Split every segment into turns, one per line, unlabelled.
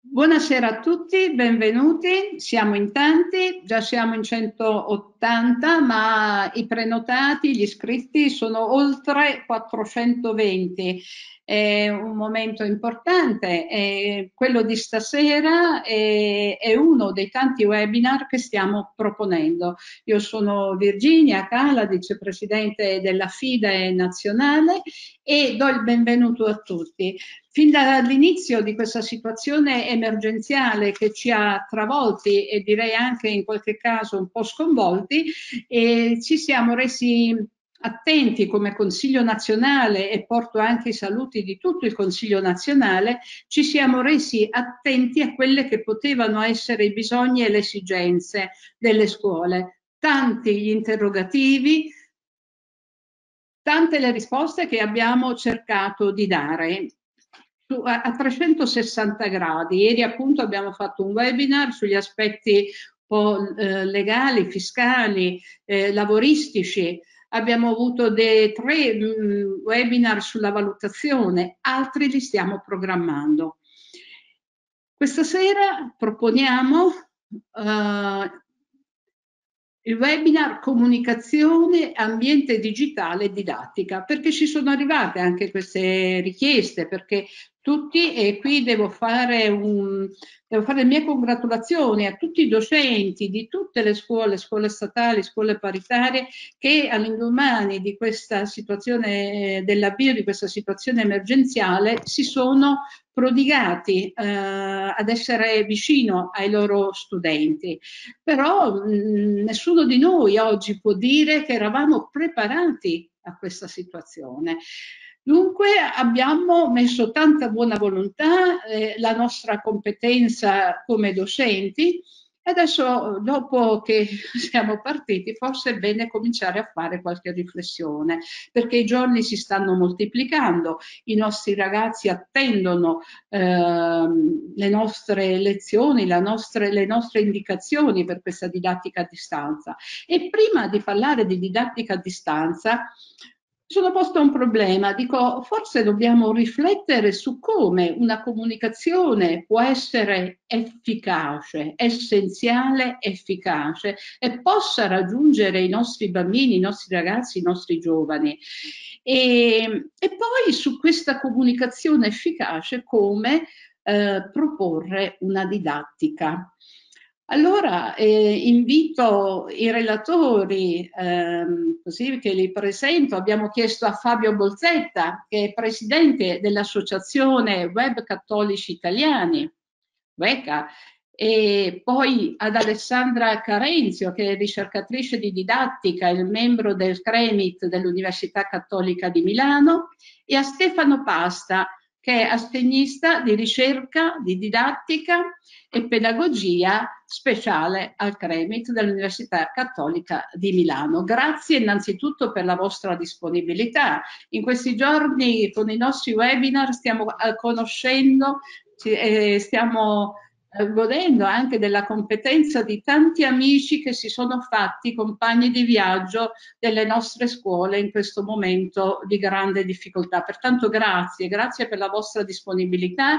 Buonasera a tutti, benvenuti. Siamo in tanti, già siamo in 180, ma i prenotati, gli iscritti sono oltre 420. È un momento importante, quello di stasera è uno dei tanti webinar che stiamo proponendo. Io sono Virginia Cala, vicepresidente della FIDE nazionale, e do il benvenuto a tutti. Fin dall'inizio di questa situazione emergenziale che ci ha travolti e direi anche in qualche caso un po' sconvolti, ci siamo resi attenti come Consiglio nazionale, e porto anche i saluti di tutto il Consiglio nazionale, ci siamo resi attenti a quelle che potevano essere i bisogni e le esigenze delle scuole. Tanti gli interrogativi, tante le risposte che abbiamo cercato di dare a 360 gradi. Ieri appunto abbiamo fatto un webinar sugli aspetti un po' legali, fiscali, lavoristici. Abbiamo avuto tre webinar sulla valutazione, altri li stiamo programmando. Questa sera proponiamo il webinar Comunicazione, ambiente digitale e didattica, perché ci sono arrivate anche queste richieste, perché tutti, e qui devo fare le mie congratulazioni a tutti i docenti di tutte le scuole statali, scuole paritarie, che all'indomani di questa situazione, dell'avvio di questa situazione emergenziale, si sono prodigati ad essere vicino ai loro studenti. Però nessuno di noi oggi può dire che eravamo preparati a questa situazione. Dunque abbiamo messo tanta buona volontà, la nostra competenza come docenti. Adesso, dopo che siamo partiti, forse è bene cominciare a fare qualche riflessione, perché i giorni si stanno moltiplicando, i nostri ragazzi attendono le nostre lezioni, le nostre indicazioni per questa didattica a distanza. E prima di parlare di didattica a distanza, sono posto un problema, dico, forse dobbiamo riflettere su come una comunicazione può essere efficace, essenziale, efficace, e possa raggiungere i nostri bambini, i nostri ragazzi, i nostri giovani. E poi su questa comunicazione efficace come proporre una didattica. Allora invito i relatori, così che li presento. Abbiamo chiesto a Fabio Bolzetta, che è presidente dell'Associazione Web Cattolici Italiani, WECA, e poi ad Alessandra Carenzio, che è ricercatrice di didattica e membro del CREMIT dell'Università Cattolica di Milano, e a Stefano Pasta, che è assegnista di ricerca, di didattica e pedagogia speciale al CREMIT dell'Università Cattolica di Milano. Grazie innanzitutto per la vostra disponibilità. In questi giorni con i nostri webinar stiamo conoscendo, stiamo godendo anche della competenza di tanti amici che si sono fatti compagni di viaggio delle nostre scuole in questo momento di grande difficoltà. Pertanto grazie per la vostra disponibilità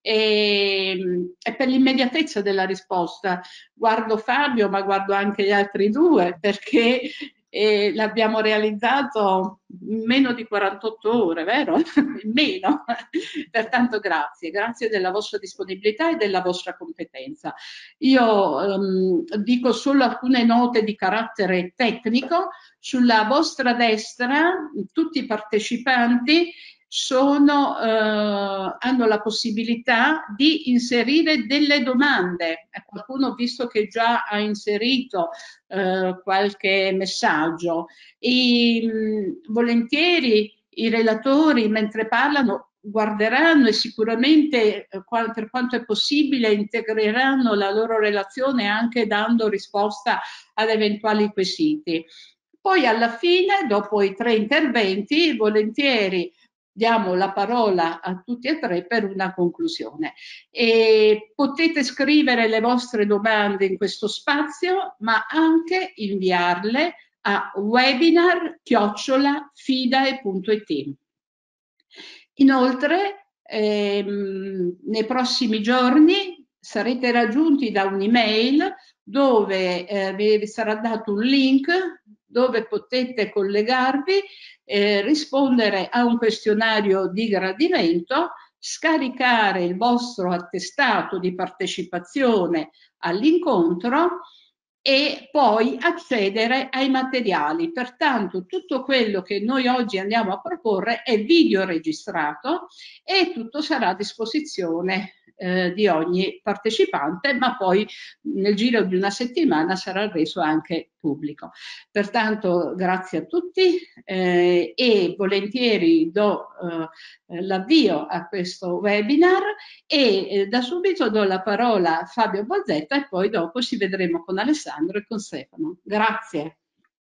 e per l'immediatezza della risposta. Guardo Fabio, ma guardo anche gli altri due, perché l'abbiamo realizzato in meno di 48 ore, vero? In meno. Pertanto grazie della vostra disponibilità e della vostra competenza. Io dico solo alcune note di carattere tecnico. Sulla vostra destra tutti i partecipanti hanno la possibilità di inserire delle domande. Qualcuno ho visto che già ha inserito qualche messaggio, e volentieri i relatori, mentre parlano, guarderanno e sicuramente per quanto è possibile integreranno la loro relazione anche dando risposta ad eventuali quesiti. Poi alla fine, dopo i tre interventi, volentieri diamo la parola a tutti e tre per una conclusione. E potete scrivere le vostre domande in questo spazio, ma anche inviarle a webinar@fidae.it. Inoltre nei prossimi giorni sarete raggiunti da un'email dove vi sarà dato un link dove potete collegarvi, rispondere a un questionario di gradimento, scaricare il vostro attestato di partecipazione all'incontro e poi accedere ai materiali. Pertanto tutto quello che noi oggi andiamo a proporre è video registrato e tutto sarà a disposizione di ogni partecipante, ma poi nel giro di una settimana sarà reso anche pubblico. Pertanto grazie a tutti e volentieri do l'avvio a questo webinar e da subito do la parola a Fabio Bozzetta e poi dopo ci vedremo con Alessandro e con Stefano. Grazie.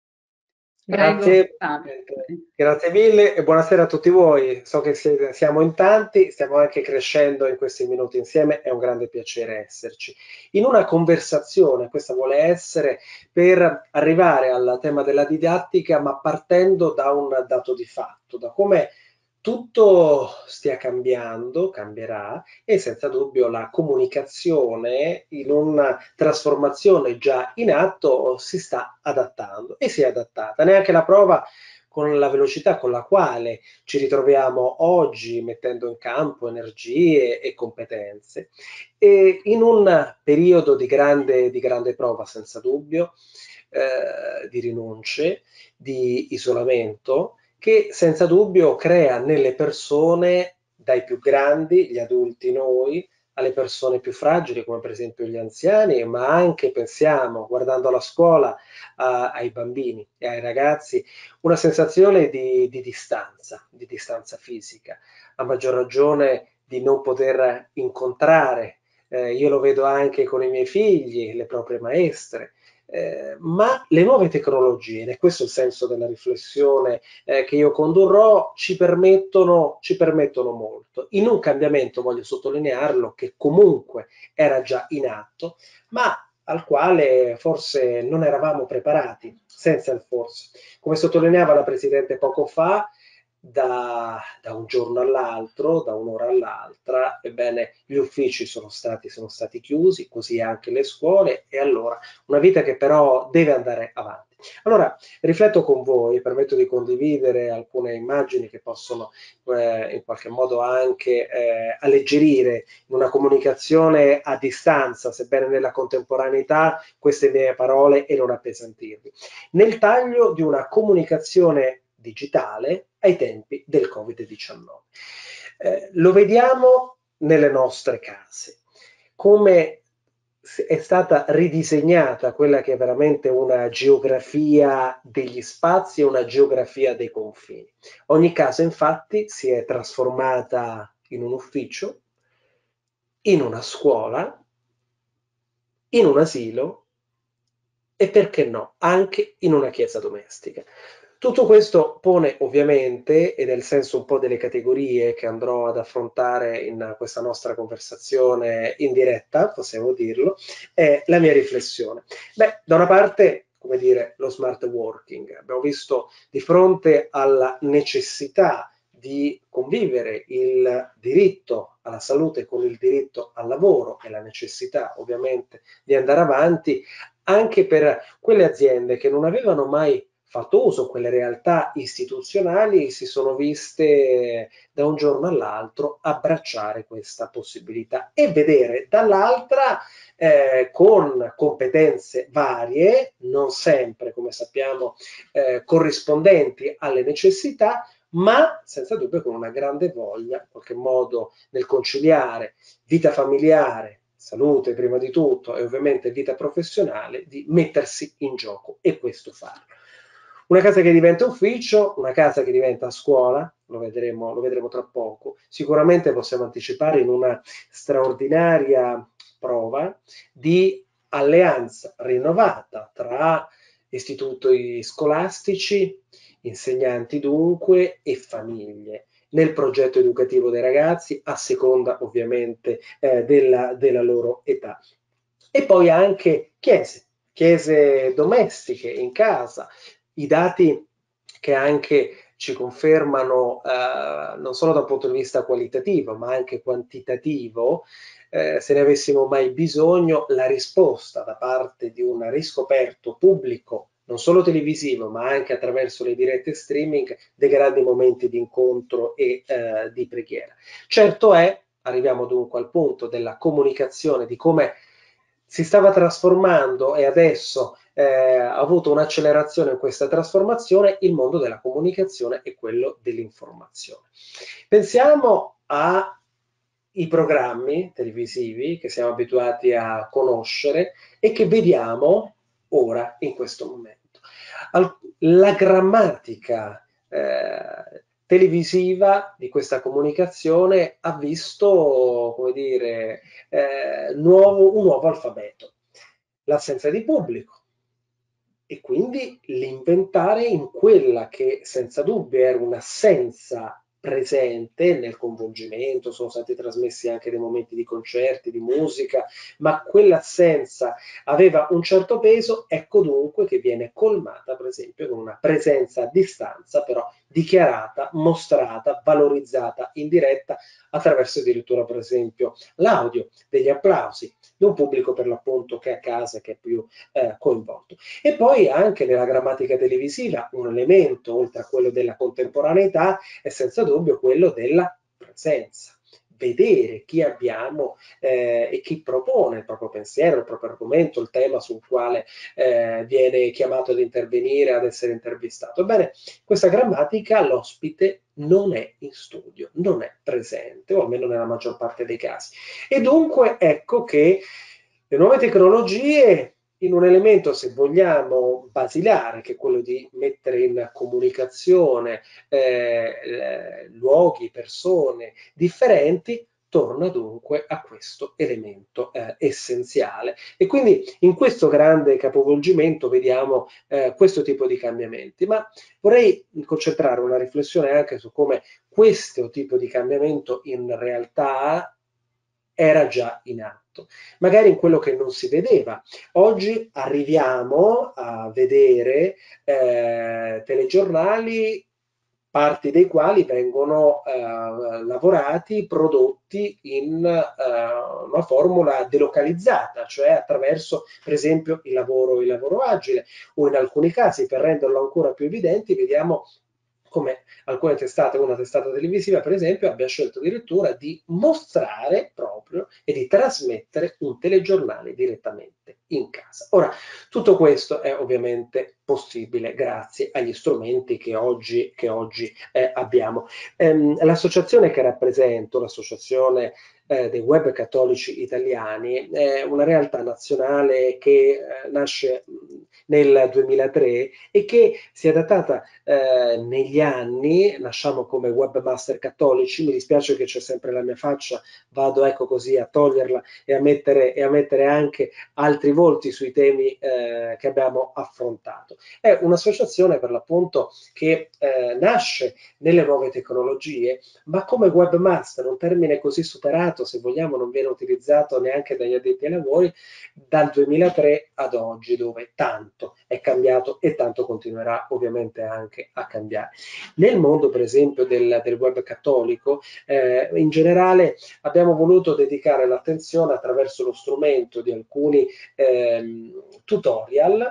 Grazie, grazie mille e buonasera a tutti voi. So che siamo in tanti, stiamo anche crescendo in questi minuti insieme, è un grande piacere esserci. In una conversazione, questa vuole essere per arrivare al tema della didattica, ma partendo da un dato di fatto, da come tutto stia cambiando, cambierà e senza dubbio la comunicazione in una trasformazione già in atto si sta adattando e si è adattata. Neanche la prova con la velocità con la quale ci ritroviamo oggi mettendo in campo energie e competenze. E in un periodo di grande prova, senza dubbio, di rinunce, di isolamento, che senza dubbio crea nelle persone, dai più grandi, gli adulti noi, alle persone più fragili come per esempio gli anziani, ma anche pensiamo, guardando la scuola, ai bambini e ai ragazzi, una sensazione di distanza fisica, a maggior ragione di non poter incontrare. Io lo vedo anche con i miei figli, le proprie maestre, ma le nuove tecnologie, ed è questo il senso della riflessione che io condurrò, ci permettono molto. In un cambiamento, voglio sottolinearlo, che comunque era già in atto, ma al quale forse non eravamo preparati, senza il forse. Come sottolineava la Presidente poco fa, da un giorno all'altro, da un'ora all'altra, ebbene, gli uffici sono stati chiusi, così anche le scuole, e allora una vita che però deve andare avanti. Allora, rifletto con voi, permetto di condividere alcune immagini che possono in qualche modo anche alleggerire in una comunicazione a distanza, sebbene nella contemporaneità, queste mie parole e non appesantirvi. Nel taglio di una comunicazione digitale ai tempi del Covid-19. Lo vediamo nelle nostre case, come è stata ridisegnata quella che è veramente una geografia degli spazi e una geografia dei confini. Ogni casa infatti si è trasformata in un ufficio, in una scuola, in un asilo e perché no, anche in una chiesa domestica. Tutto questo pone ovviamente, e nel senso un po' delle categorie che andrò ad affrontare in questa nostra conversazione in diretta, possiamo dirlo, è la mia riflessione. Beh, da una parte, come dire, lo smart working. Abbiamo visto di fronte alla necessità di convivere il diritto alla salute con il diritto al lavoro e la necessità ovviamente di andare avanti anche per quelle aziende che non avevano mai fatto uso, quelle realtà istituzionali si sono viste da un giorno all'altro abbracciare questa possibilità e vedere dall'altra con competenze varie, non sempre, come sappiamo, corrispondenti alle necessità, ma senza dubbio con una grande voglia, in qualche modo, nel conciliare vita familiare, salute prima di tutto e ovviamente vita professionale, di mettersi in gioco e questo farlo. Una casa che diventa ufficio, una casa che diventa scuola, lo vedremo tra poco. Sicuramente possiamo anticipare in una straordinaria prova di alleanza rinnovata tra istituti scolastici, insegnanti dunque e famiglie nel progetto educativo dei ragazzi a seconda ovviamente della loro età. E poi anche chiese domestiche in casa, i dati che anche ci confermano non solo da un punto di vista qualitativo, ma anche quantitativo, se ne avessimo mai bisogno, la risposta da parte di un riscoperto pubblico, non solo televisivo, ma anche attraverso le dirette streaming, dei grandi momenti di incontro e di preghiera. Certo è, arriviamo dunque al punto della comunicazione, di come si stava trasformando e adesso ha avuto un'accelerazione in questa trasformazione il mondo della comunicazione e quello dell'informazione. Pensiamo ai programmi televisivi che siamo abituati a conoscere e che vediamo ora in questo momento. La grammatica televisiva di questa comunicazione ha visto, come dire, un nuovo alfabeto, l'assenza di pubblico e quindi l'inventare in quella che senza dubbio era un'assenza presente nel coinvolgimento, sono stati trasmessi anche dei momenti di concerti, di musica, ma quell'assenza aveva un certo peso, ecco dunque che viene colmata per esempio con una presenza a distanza, però dichiarata, mostrata, valorizzata in diretta attraverso addirittura per esempio l'audio, degli applausi, di un pubblico per l'appunto che è a casa, che è più coinvolto. E poi anche nella grammatica televisiva un elemento, oltre a quello della contemporaneità, è senza dubbio quello della presenza. Vedere chi abbiamo e chi propone il proprio pensiero, il proprio argomento, il tema sul quale viene chiamato ad intervenire, ad essere intervistato. Ebbene, questa grammatica l'ospite non è in studio, non è presente, o almeno nella maggior parte dei casi. E dunque ecco che le nuove tecnologie in un elemento, se vogliamo, basilare, che è quello di mettere in comunicazione luoghi, persone differenti, torna dunque a questo elemento essenziale. E quindi in questo grande capovolgimento vediamo questo tipo di cambiamenti. Ma vorrei concentrare una riflessione anche su come questo tipo di cambiamento in realtà era già in atto, magari in quello che non si vedeva. Oggi arriviamo a vedere telegiornali, parti dei quali vengono lavorati, prodotti in una formula delocalizzata, cioè attraverso per esempio il lavoro agile, o in alcuni casi, per renderlo ancora più evidente, vediamo come alcune testate, una testata televisiva per esempio, abbia scelto addirittura di mostrare proprio e di trasmettere un telegiornale direttamente in casa. Ora, tutto questo è ovviamente possibile grazie agli strumenti che oggi abbiamo. L'associazione che rappresento, l'associazione dei web cattolici italiani, è una realtà nazionale che nasce nel 2003 e che si è adattata negli anni, nasciamo come webmaster cattolici, mi dispiace che c'è sempre la mia faccia, vado ecco così a toglierla e a mettere anche altri volti sui temi che abbiamo affrontato. È un'associazione per l'appunto che nasce nelle nuove tecnologie, ma come webmaster, un termine così superato, se vogliamo, non viene utilizzato neanche dagli addetti ai lavori, dal 2003 ad oggi, dove tanto è cambiato e tanto continuerà ovviamente anche a cambiare. Nel mondo, per esempio, del web cattolico, in generale abbiamo voluto dedicare l'attenzione attraverso lo strumento di alcuni tutorial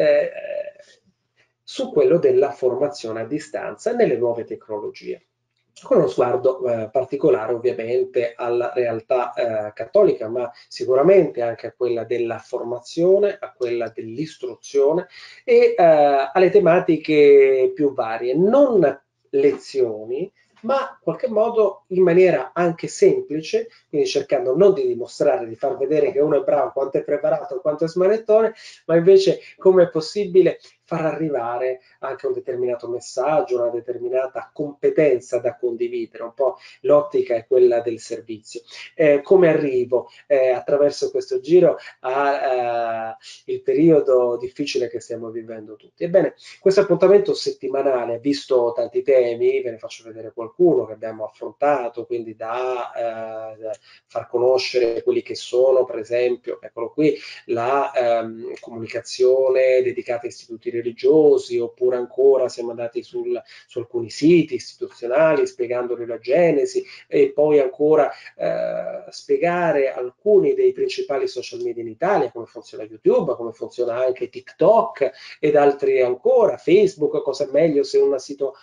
su quello della formazione a distanza nelle nuove tecnologie, con uno sguardo particolare ovviamente alla realtà cattolica, ma sicuramente anche a quella della formazione, a quella dell'istruzione e alle tematiche più varie, non lezioni, ma in qualche modo in maniera anche semplice, quindi cercando non di dimostrare, di far vedere che uno è bravo, quanto è preparato, quanto è smanettone, ma invece come è possibile far arrivare anche un determinato messaggio, una determinata competenza da condividere, un po' l'ottica è quella del servizio. Come arrivo attraverso questo giro al periodo difficile che stiamo vivendo tutti? Ebbene, questo appuntamento settimanale ha visto tanti temi, ve ne faccio vedere qualcuno che abbiamo affrontato, quindi da far conoscere quelli che sono, per esempio, eccolo qui, la comunicazione dedicata a istituti religiosi, oppure ancora siamo andati su alcuni siti istituzionali spiegandoli la genesi, e poi ancora spiegare alcuni dei principali social media in Italia, come funziona YouTube, come funziona anche TikTok ed altri ancora, Facebook, cosa è meglio se un sito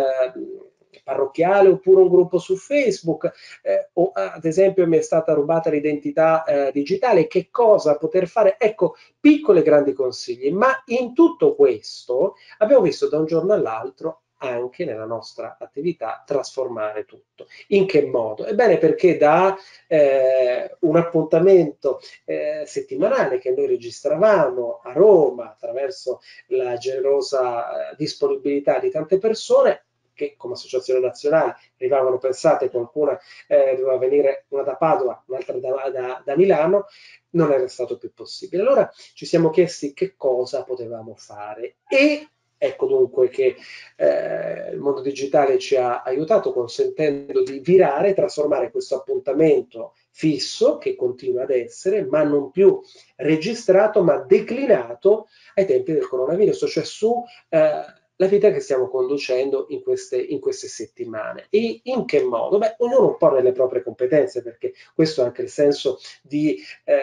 parrocchiale oppure un gruppo su Facebook, o ad esempio mi è stata rubata l'identità digitale, che cosa poter fare? Ecco, piccoli e grandi consigli, ma in tutto questo abbiamo visto da un giorno all'altro anche nella nostra attività trasformare tutto. In che modo? Ebbene, perché da un appuntamento settimanale che noi registravamo a Roma attraverso la generosa disponibilità di tante persone, che come associazione nazionale arrivavano, pensate, qualcuna doveva venire, una da Padova, un'altra da Milano, non era stato più possibile. Allora ci siamo chiesti che cosa potevamo fare, e ecco dunque che il mondo digitale ci ha aiutato, consentendo di virare, trasformare questo appuntamento fisso, che continua ad essere, ma non più registrato, ma declinato ai tempi del coronavirus, cioè su la vita che stiamo conducendo in queste settimane. E in che modo? Beh, ognuno un po' nelle proprie competenze, perché questo è anche il senso di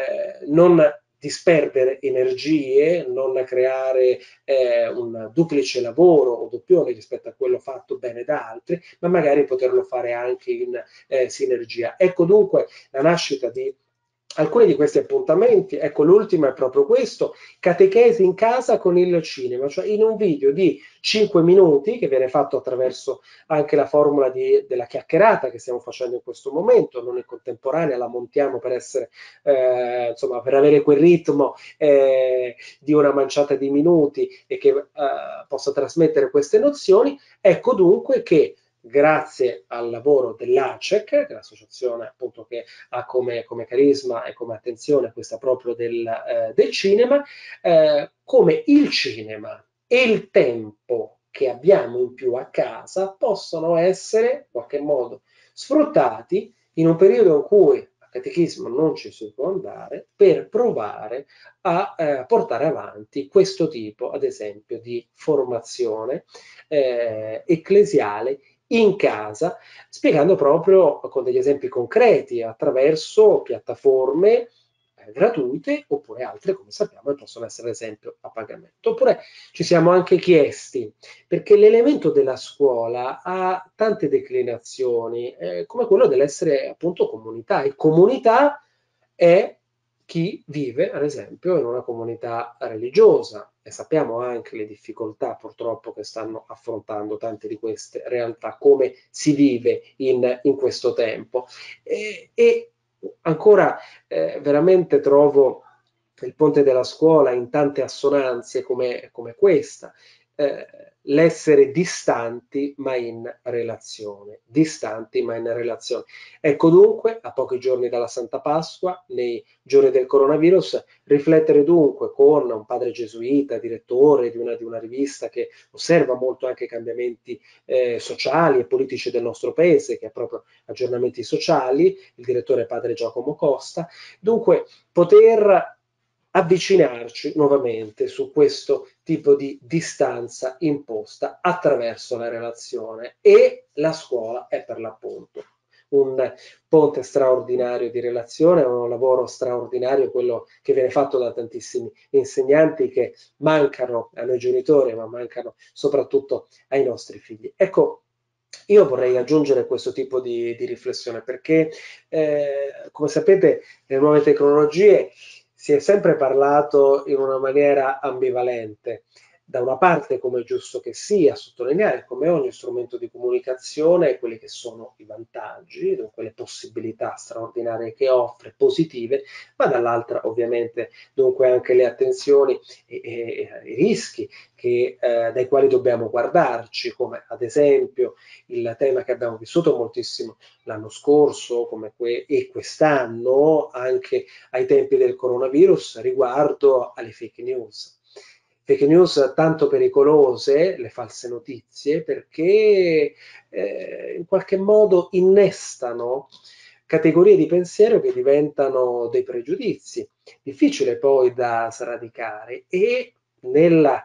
non disperdere energie, non creare un duplice lavoro o doppione rispetto a quello fatto bene da altri, ma magari poterlo fare anche in sinergia. Ecco dunque la nascita di alcuni di questi appuntamenti. Ecco, l'ultimo è proprio questo: catechesi in casa con il cinema, cioè in un video di 5 minuti che viene fatto attraverso anche la formula della chiacchierata che stiamo facendo in questo momento, non in contemporanea, la montiamo per essere insomma, per avere quel ritmo di una manciata di minuti e che possa trasmettere queste nozioni. Ecco dunque che grazie al lavoro dell'ACEC, che è l'associazione appunto che ha come carisma e come attenzione questa proprio del cinema, come il cinema e il tempo che abbiamo in più a casa possono essere in qualche modo sfruttati in un periodo in cui a catechismo non ci si può andare, per provare a portare avanti questo tipo, ad esempio, di formazione ecclesiale in casa, spiegando proprio con degli esempi concreti attraverso piattaforme gratuite, oppure altre, come sappiamo, possono essere ad esempio a pagamento. Oppure ci siamo anche chiesti, perché l'elemento della scuola ha tante declinazioni, come quello dell'essere appunto comunità, e comunità è chi vive, ad esempio, in una comunità religiosa, e sappiamo anche le difficoltà purtroppo che stanno affrontando tante di queste realtà, come si vive in questo tempo. E ancora veramente trovo il ponte della scuola in tante assonanze come questa, l'essere distanti ma in relazione, distanti ma in relazione. Ecco dunque, a pochi giorni dalla Santa Pasqua, nei giorni del coronavirus, riflettere dunque con un padre gesuita, direttore di una rivista che osserva molto anche i cambiamenti sociali e politici del nostro paese, che ha proprio aggiornamenti sociali, il direttore padre Giacomo Costa. Dunque poter avvicinarci nuovamente su questo tipo di distanza imposta attraverso la relazione, e la scuola è per l'appunto un ponte straordinario di relazione, è un lavoro straordinario quello che viene fatto da tantissimi insegnanti che mancano a noi genitori, ma mancano soprattutto ai nostri figli. Ecco, io vorrei aggiungere questo tipo di riflessione, perché come sapete, le nuove tecnologie si è sempre parlato in una maniera ambivalente. Da una parte, come è giusto che sia, sottolineare come ogni strumento di comunicazione quelli che sono i vantaggi, dunque le possibilità straordinarie che offre, positive, ma dall'altra ovviamente dunque anche le attenzioni e i rischi dai quali dobbiamo guardarci, come ad esempio il tema che abbiamo vissuto moltissimo l'anno scorso e quest'anno, anche ai tempi del coronavirus, riguardo alle fake news. Fake news tanto pericolose, le false notizie, perché in qualche modo innestano categorie di pensiero che diventano dei pregiudizi, difficile poi da sradicare, e nella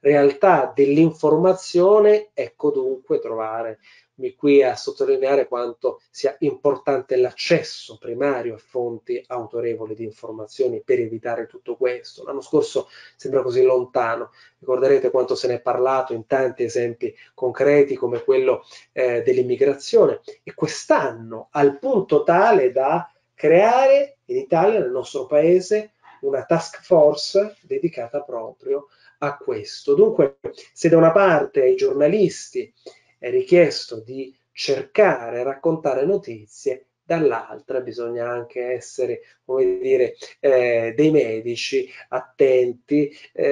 realtà dell'informazione, ecco dunque trovare qui a sottolineare quanto sia importante l'accesso primario a fonti autorevoli di informazioni per evitare tutto questo. L'anno scorso sembra così lontano, ricorderete quanto se ne è parlato in tanti esempi concreti come quello dell'immigrazione, e quest'anno al punto tale da creare in Italia, nel nostro paese, una task force dedicata proprio a questo. Dunque, se da una parte ai giornalisti è richiesto di cercare e raccontare notizie, dall'altra bisogna anche essere, come dire, dei medici attenti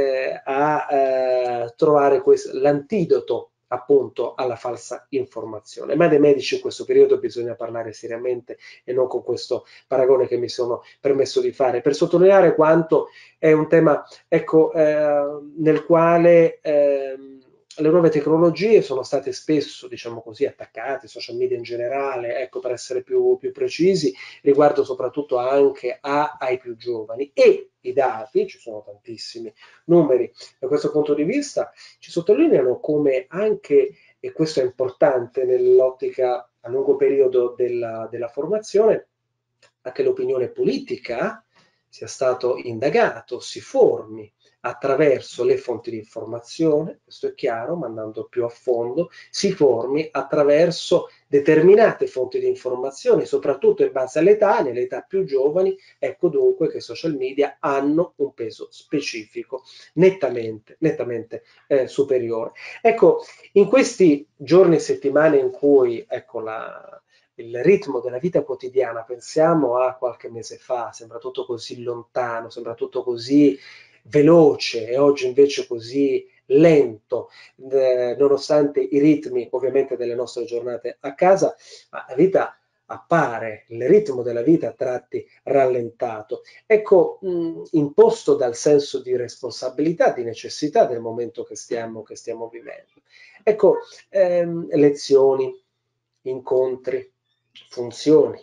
a trovare l'antidoto appunto alla falsa informazione. Ma dei medici in questo periodo bisogna parlare seriamente e non con questo paragone che mi sono permesso di fare, per sottolineare quanto è un tema, ecco, nel quale le nuove tecnologie sono state spesso, diciamo così, attaccate, social media in generale, ecco, per essere più precisi, riguardo soprattutto anche ai più giovani, e i dati, ci sono tantissimi numeri da questo punto di vista, ci sottolineano come anche, e questo è importante nell'ottica a lungo periodo della formazione, anche l'opinione politica sia stato indagato, si formi attraverso le fonti di informazione, questo è chiaro, ma andando più a fondo, si formi attraverso determinate fonti di informazione, soprattutto in base all'età, nelle età più giovani, ecco dunque che i social media hanno un peso specifico nettamente superiore. Ecco, in questi giorni e settimane in cui, ecco, il ritmo della vita quotidiana, pensiamo a qualche mese fa, sembra tutto così lontano, sembra tutto così veloce, e oggi invece così lento, nonostante i ritmi ovviamente delle nostre giornate a casa, ma la vita appare, il ritmo della vita a tratti rallentato, ecco, imposto dal senso di responsabilità, di necessità del momento che stiamo vivendo. Ecco, lezioni, incontri, funzioni,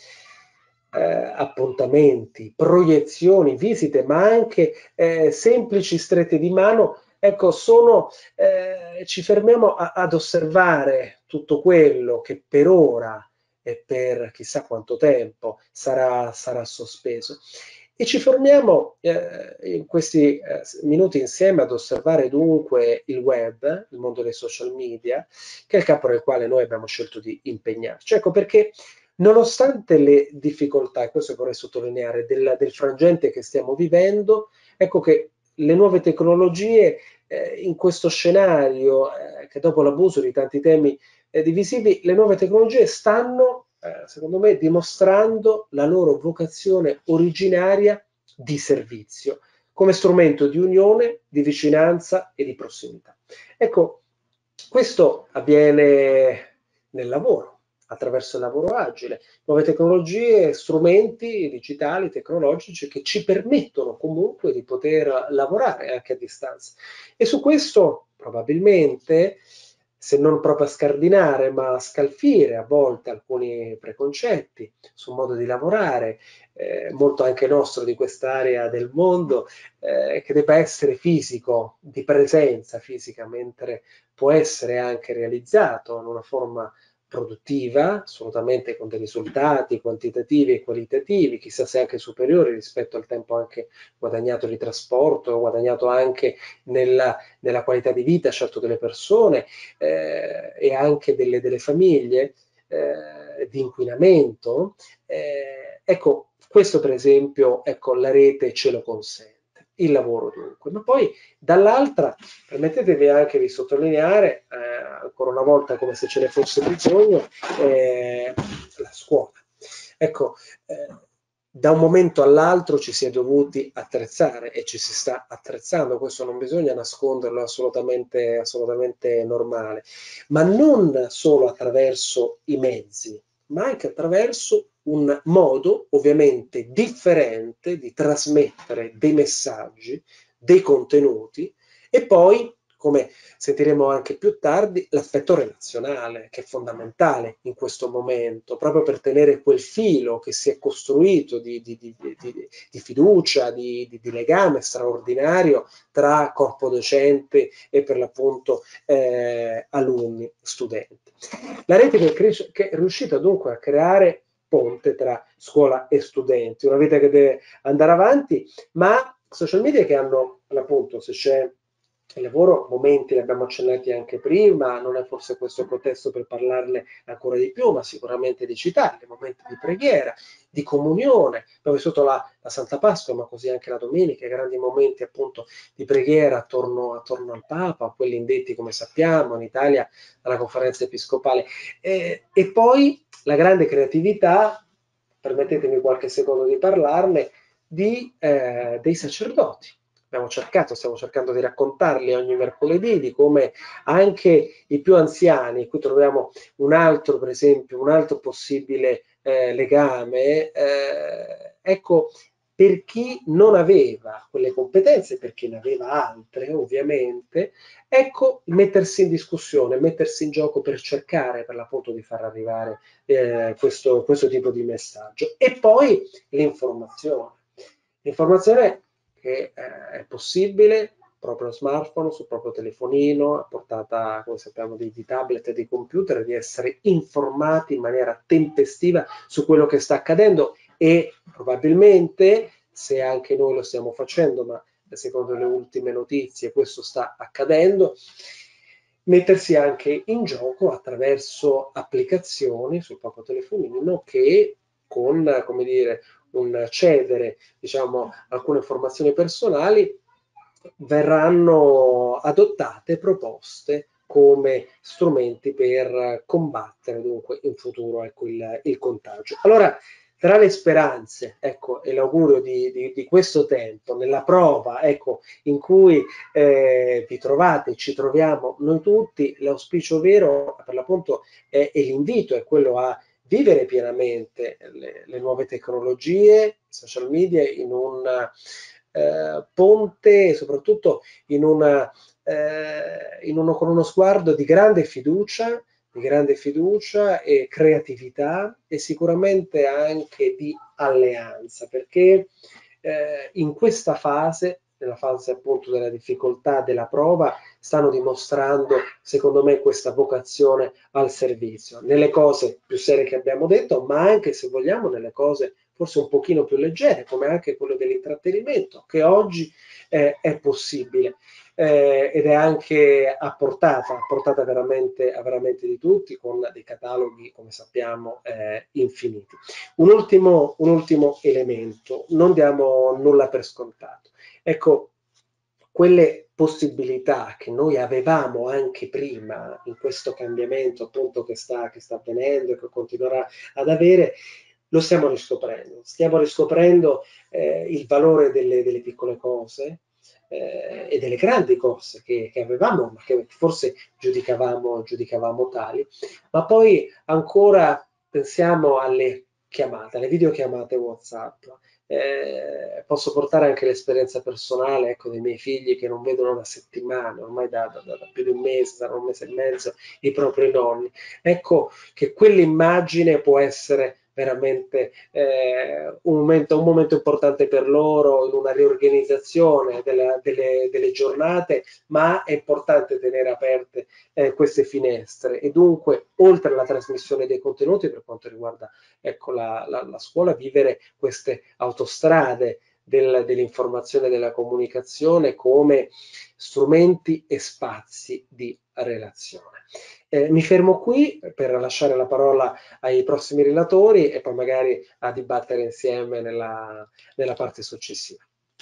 appuntamenti, proiezioni, visite, ma anche semplici strette di mano, ecco, ci fermiamo ad osservare tutto quello che per ora e per chissà quanto tempo sarà sospeso. E ci fermiamo in questi minuti insieme ad osservare dunque il web, il mondo dei social media, che è il campo nel quale noi abbiamo scelto di impegnarci. Ecco perché, nonostante le difficoltà, e questo vorrei sottolineare, del frangente che stiamo vivendo, ecco che le nuove tecnologie in questo scenario, che dopo l'abuso di tanti temi divisivi, le nuove tecnologie stanno, secondo me, dimostrando la loro vocazione originaria di servizio, come strumento di unione, di vicinanza e di prossimità. Ecco, questo avviene nel lavoro, attraverso il lavoro agile, nuove tecnologie, strumenti digitali, tecnologici che ci permettono comunque di poter lavorare anche a distanza. E su questo probabilmente, se non proprio a scardinare, ma a scalfire a volte alcuni preconcetti sul modo di lavorare, molto anche nostro di quest'area del mondo, che debba essere fisico, di presenza fisica, mentre può essere anche realizzato in una forma produttiva, assolutamente con dei risultati quantitativi e qualitativi, chissà se anche superiori rispetto al tempo anche guadagnato di trasporto, guadagnato anche nella qualità di vita, certo, delle persone e anche delle famiglie, di inquinamento. Ecco, questo per esempio, ecco, la rete ce lo consente. Il lavoro dunque, ma poi dall'altra permettetevi anche di sottolineare ancora una volta, come se ce ne fosse bisogno, la scuola. Ecco, da un momento all'altro ci si è dovuti attrezzare e ci si sta attrezzando, questo non bisogna nasconderlo, è assolutamente normale, ma non solo attraverso i mezzi, ma anche attraverso un modo ovviamente differente di trasmettere dei messaggi, dei contenuti, e poi come sentiremo anche più tardi, l'aspetto relazionale, che è fondamentale in questo momento, proprio per tenere quel filo che si è costruito di fiducia, di legame straordinario tra corpo docente e per l'appunto alunni, studenti. La rete che è riuscita dunque a creare ponte tra scuola e studenti, una vita che deve andare avanti, ma social media che hanno, appunto, se c'è il lavoro, momenti, li abbiamo accennati anche prima, non è forse questo il contesto per parlarne ancora di più, ma sicuramente di citarli, momenti di preghiera, di comunione, abbiamo vissuto la Santa Pasqua, ma così anche la domenica, grandi momenti appunto di preghiera attorno al Papa, quelli indetti, come sappiamo, in Italia alla conferenza episcopale, e poi la grande creatività, permettetemi qualche secondo di parlarne, dei sacerdoti. Stiamo cercando di raccontarli ogni mercoledì, di come anche i più anziani, qui troviamo un altro, per esempio, un altro possibile legame, ecco, per chi non aveva quelle competenze, per chi ne aveva altre, ovviamente, ecco, mettersi in discussione, mettersi in gioco per cercare, per l'appunto, di far arrivare questo tipo di messaggio. E poi l'informazione. L'informazione che è possibile proprio smartphone, sul proprio telefonino, a portata, come sappiamo, di tablet e di computer, di essere informati in maniera tempestiva su quello che sta accadendo e probabilmente, se anche noi lo stiamo facendo, ma secondo le ultime notizie questo sta accadendo, mettersi anche in gioco attraverso applicazioni sul proprio telefonino che con, come dire, un cedere, diciamo, alcune informazioni personali, verranno adottate, proposte come strumenti per combattere dunque in futuro, ecco, il contagio. Allora, tra le speranze, ecco, e l'augurio di questo tempo, nella prova, ecco, in cui vi trovate, ci troviamo noi tutti, l'auspicio vero, per l'appunto, e l'invito è quello a vivere pienamente le nuove tecnologie, social media, in un ponte, soprattutto con uno sguardo di grande fiducia e creatività e sicuramente anche di alleanza, perché in questa fase, nella fase appunto della difficoltà, della prova, stanno dimostrando, secondo me, questa vocazione al servizio, nelle cose più serie che abbiamo detto, ma anche, se vogliamo, nelle cose forse un pochino più leggere, come anche quello dell'intrattenimento, che oggi è possibile. Ed è anche a portata veramente di tutti, con dei cataloghi, come sappiamo, infiniti. Un ultimo elemento, non diamo nulla per scontato. Ecco, quelle possibilità che noi avevamo anche prima in questo cambiamento appunto che sta avvenendo e che continuerà ad avere, lo stiamo riscoprendo il valore delle piccole cose e delle grandi cose che avevamo, ma che forse giudicavamo tali, ma poi ancora pensiamo alle videochiamate WhatsApp. Posso portare anche l'esperienza personale, ecco, dei miei figli che non vedono da settimane, ormai da più di un mese, da un mese e mezzo, i propri nonni. Ecco che quell'immagine può essere veramente un momento importante per loro in una riorganizzazione delle giornate, ma è importante tenere aperte queste finestre e dunque, oltre alla trasmissione dei contenuti, per quanto riguarda, ecco, la scuola, vivere queste autostrade dell'informazione e della comunicazione come strumenti e spazi di relazione. Mi fermo qui per lasciare la parola ai prossimi relatori e poi magari a dibattere insieme nella parte successiva.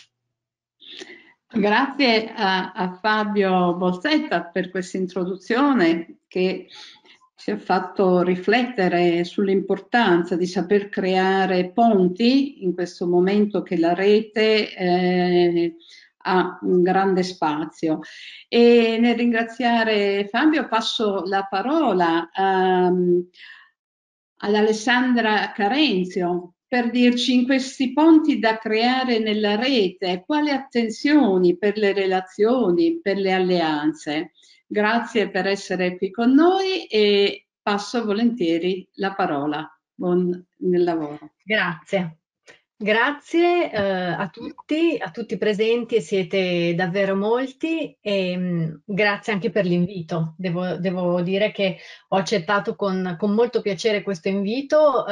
Grazie a Fabio Bolsetta per questa introduzione che ci ha fatto riflettere sull'importanza di saper creare ponti in questo momento che la rete ha un grande spazio. E nel ringraziare Fabio passo la parola ad Alessandra Carenzio per dirci in questi ponti da creare nella rete, quali attenzioni per le relazioni, per le alleanze. Grazie per essere qui con noi e passo volentieri la parola. Buon nel lavoro.
Grazie. Grazie a tutti presenti, e siete davvero molti, e grazie anche per l'invito. Devo dire che ho accettato con molto piacere questo invito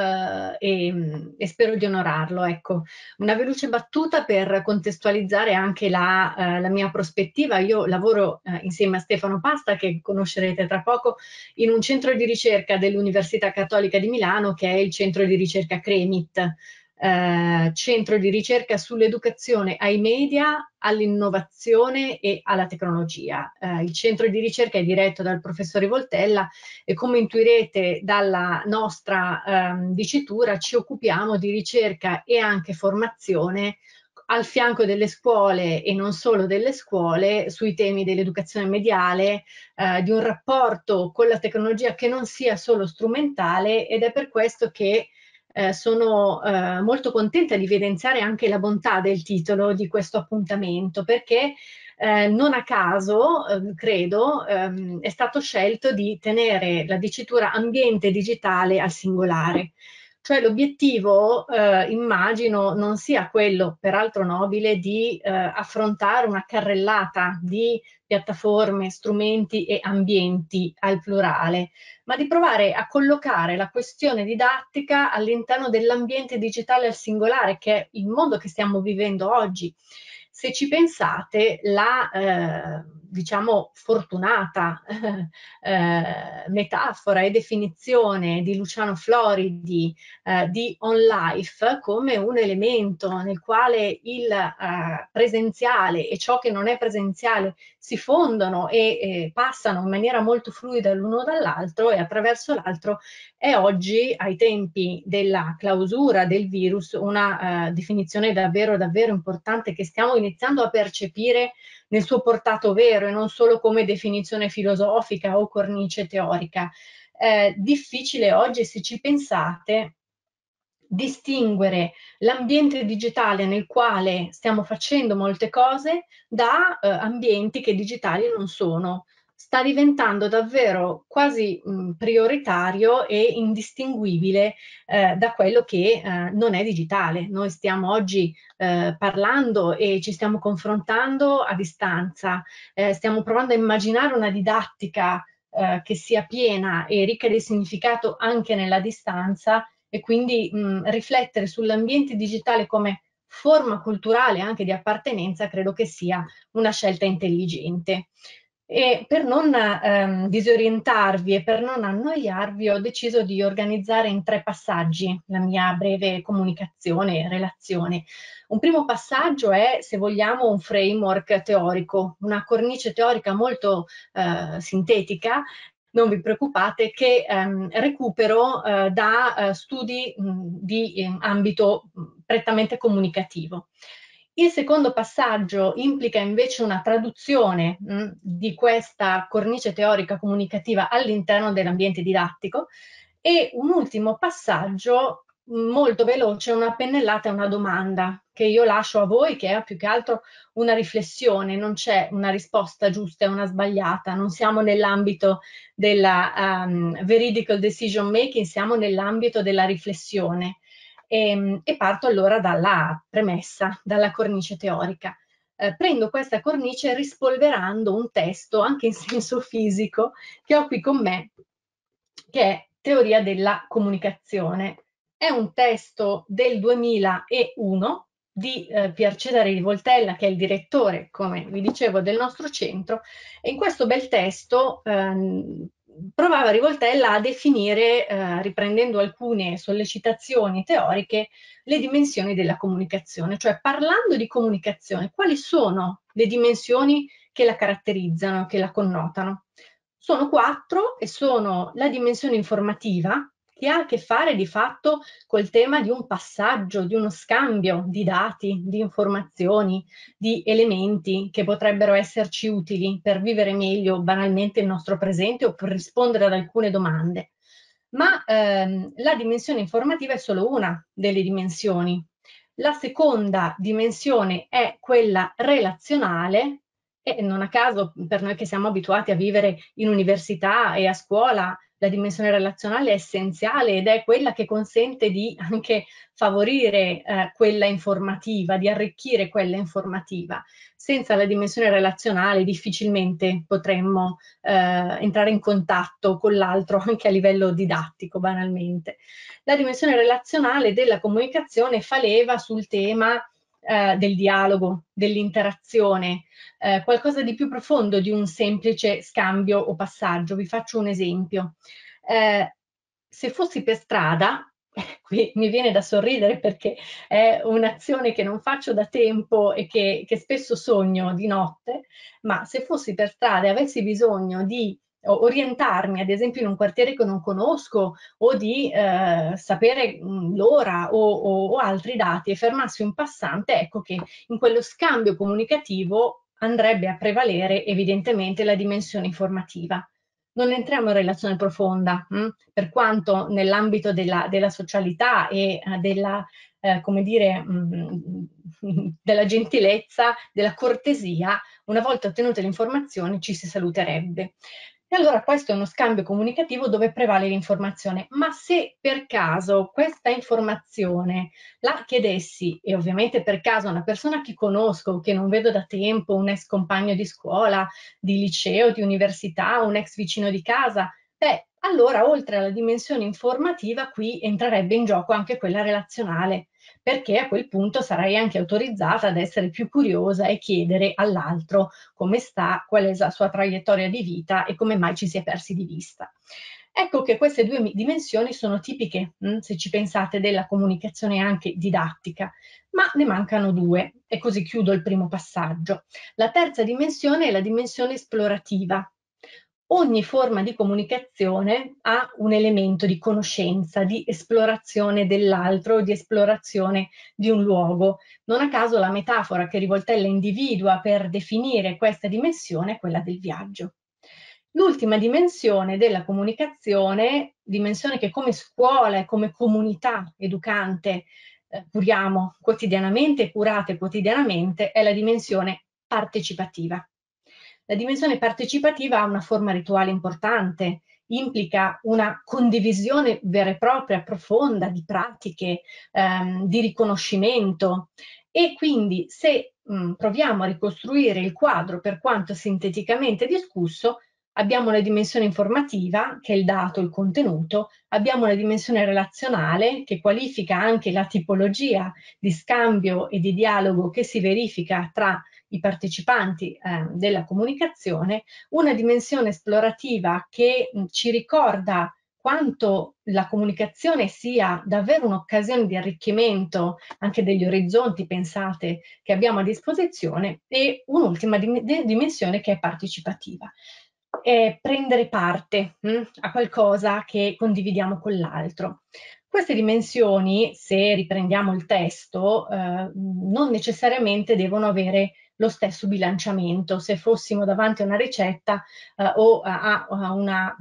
e spero di onorarlo. Ecco, una veloce battuta per contestualizzare anche la mia prospettiva. Io lavoro insieme a Stefano Pasta, che conoscerete tra poco, in un centro di ricerca dell'Università Cattolica di Milano, che è il centro di ricerca CREMIT. Centro di ricerca sull'educazione ai media, all'innovazione e alla tecnologia. Il centro di ricerca è diretto dal professore Voltella e, come intuirete dalla nostra dicitura, ci occupiamo di ricerca e anche formazione al fianco delle scuole e non solo delle scuole sui temi dell'educazione mediale, di un rapporto con la tecnologia che non sia solo strumentale, ed è per questo che sono molto contenta di evidenziare anche la bontà del titolo di questo appuntamento, perché non a caso, credo, è stato scelto di tenere la dicitura ambiente digitale al singolare. Cioè l'obiettivo, immagino, non sia quello, peraltro nobile, di affrontare una carrellata di piattaforme, strumenti e ambienti al plurale, ma di provare a collocare la questione didattica all'interno dell'ambiente digitale al singolare, che è il mondo che stiamo vivendo oggi. Se ci pensate, la diciamo fortunata metafora e definizione di Luciano Floridi di On Life come un elemento nel quale il presenziale e ciò che non è presenziale si fondono e passano in maniera molto fluida l'uno dall'altro e attraverso l'altro, è oggi, ai tempi della clausura del virus, una definizione davvero importante, che stiamo iniziando a percepire nel suo portato vero e non solo come definizione filosofica o cornice teorica. È difficile oggi, se ci pensate, distinguere l'ambiente digitale nel quale stiamo facendo molte cose da ambienti che digitali non sono. Sta diventando davvero quasi prioritario e indistinguibile da quello che non è digitale. Noi stiamo oggi parlando e ci stiamo confrontando a distanza, stiamo provando a immaginare una didattica che sia piena e ricca di significato anche nella distanza, e quindi riflettere sull'ambiente digitale come forma culturale anche di appartenenza credo che sia una scelta intelligente. E per non disorientarvi e per non annoiarvi, ho deciso di organizzare in 3 passaggi la mia breve comunicazione e relazione. Un primo passaggio è, se vogliamo, un framework teorico, una cornice teorica molto sintetica, non vi preoccupate, che recupero da studi di ambito prettamente comunicativo. Il secondo passaggio implica invece una traduzione di questa cornice teorica comunicativa all'interno dell'ambiente didattico, e un ultimo passaggio molto veloce, una pennellata e una domanda che io lascio a voi, che è più che altro una riflessione. Non c'è una risposta giusta e una sbagliata, non siamo nell'ambito della veridical decision making, siamo nell'ambito della riflessione. E parto allora dalla premessa, dalla cornice teorica. Prendo questa cornice rispolverando un testo, anche in senso fisico, che ho qui con me, che è Teoria della comunicazione. È un testo del 2001 di Pier Cesare Voltella, che è il direttore, come vi dicevo, del nostro centro, e in questo bel testo provava Rivoltella a definire, riprendendo alcune sollecitazioni teoriche, le dimensioni della comunicazione. Cioè, parlando di comunicazione, quali sono le dimensioni che la caratterizzano, che la connotano? Sono 4 e sono la dimensione informativa, che ha a che fare di fatto col tema di un passaggio, di uno scambio di dati, di informazioni, di elementi che potrebbero esserci utili per vivere meglio banalmente il nostro presente o per rispondere ad alcune domande. ma la dimensione informativa è solo una delle dimensioni. La seconda dimensione è quella relazionale, e non a caso per noi che siamo abituati a vivere in università e a scuola, la dimensione relazionale è essenziale ed è quella che consente di anche favorire quella informativa, di arricchire quella informativa. Senza la dimensione relazionale difficilmente potremmo entrare in contatto con l'altro anche a livello didattico, banalmente. La dimensione relazionale della comunicazione fa leva sul tema del dialogo, dell'interazione, qualcosa di più profondo di un semplice scambio o passaggio. Vi faccio un esempio. Se fossi per strada, qui mi viene da sorridere perché è un'azione che non faccio da tempo e che spesso sogno di notte, ma se fossi per strada e avessi bisogno di orientarmi, ad esempio in un quartiere che non conosco, o di sapere l'ora o altri dati e fermassi un passante, ecco che in quello scambio comunicativo andrebbe a prevalere evidentemente la dimensione informativa. Non entriamo in relazione profonda, per quanto nell'ambito della socialità e della, come dire, della gentilezza, della cortesia, una volta ottenute le informazioni ci si saluterebbe. E allora questo è uno scambio comunicativo dove prevale l'informazione, ma se per caso questa informazione la chiedessi, e ovviamente per caso una persona che conosco, che non vedo da tempo, un ex compagno di scuola, di liceo, di università, un ex vicino di casa, beh, allora oltre alla dimensione informativa qui entrerebbe in gioco anche quella relazionale, perché a quel punto sarei anche autorizzata ad essere più curiosa e chiedere all'altro come sta, qual è la sua traiettoria di vita e come mai ci si è persi di vista. Ecco che queste due dimensioni sono tipiche, se ci pensate, della comunicazione anche didattica, ma ne mancano due e così chiudo il primo passaggio. La terza dimensione è la dimensione esplorativa. Ogni forma di comunicazione ha un elemento di conoscenza, di esplorazione dell'altro, di esplorazione di un luogo. Non a caso la metafora che Rivoltella individua per definire questa dimensione è quella del viaggio. L'ultima dimensione della comunicazione, dimensione che come scuola e come comunità educante curiamo quotidianamente, curate quotidianamente, è la dimensione partecipativa. La dimensione partecipativa ha una forma rituale importante, implica una condivisione vera e propria, profonda, di pratiche, di riconoscimento, e quindi se proviamo a ricostruire il quadro per quanto sinteticamente discusso, abbiamo la dimensione informativa, che è il dato, il contenuto, abbiamo la dimensione relazionale, che qualifica anche la tipologia di scambio e di dialogo che si verifica tra i partecipanti della comunicazione, una dimensione esplorativa che ci ricorda quanto la comunicazione sia davvero un'occasione di arricchimento anche degli orizzonti, pensate, che abbiamo a disposizione, e un'ultima dimensione che è partecipativa. Prendere parte a qualcosa che condividiamo con l'altro. Queste dimensioni, se riprendiamo il testo, non necessariamente devono avere lo stesso bilanciamento. Se fossimo davanti a una ricetta o a una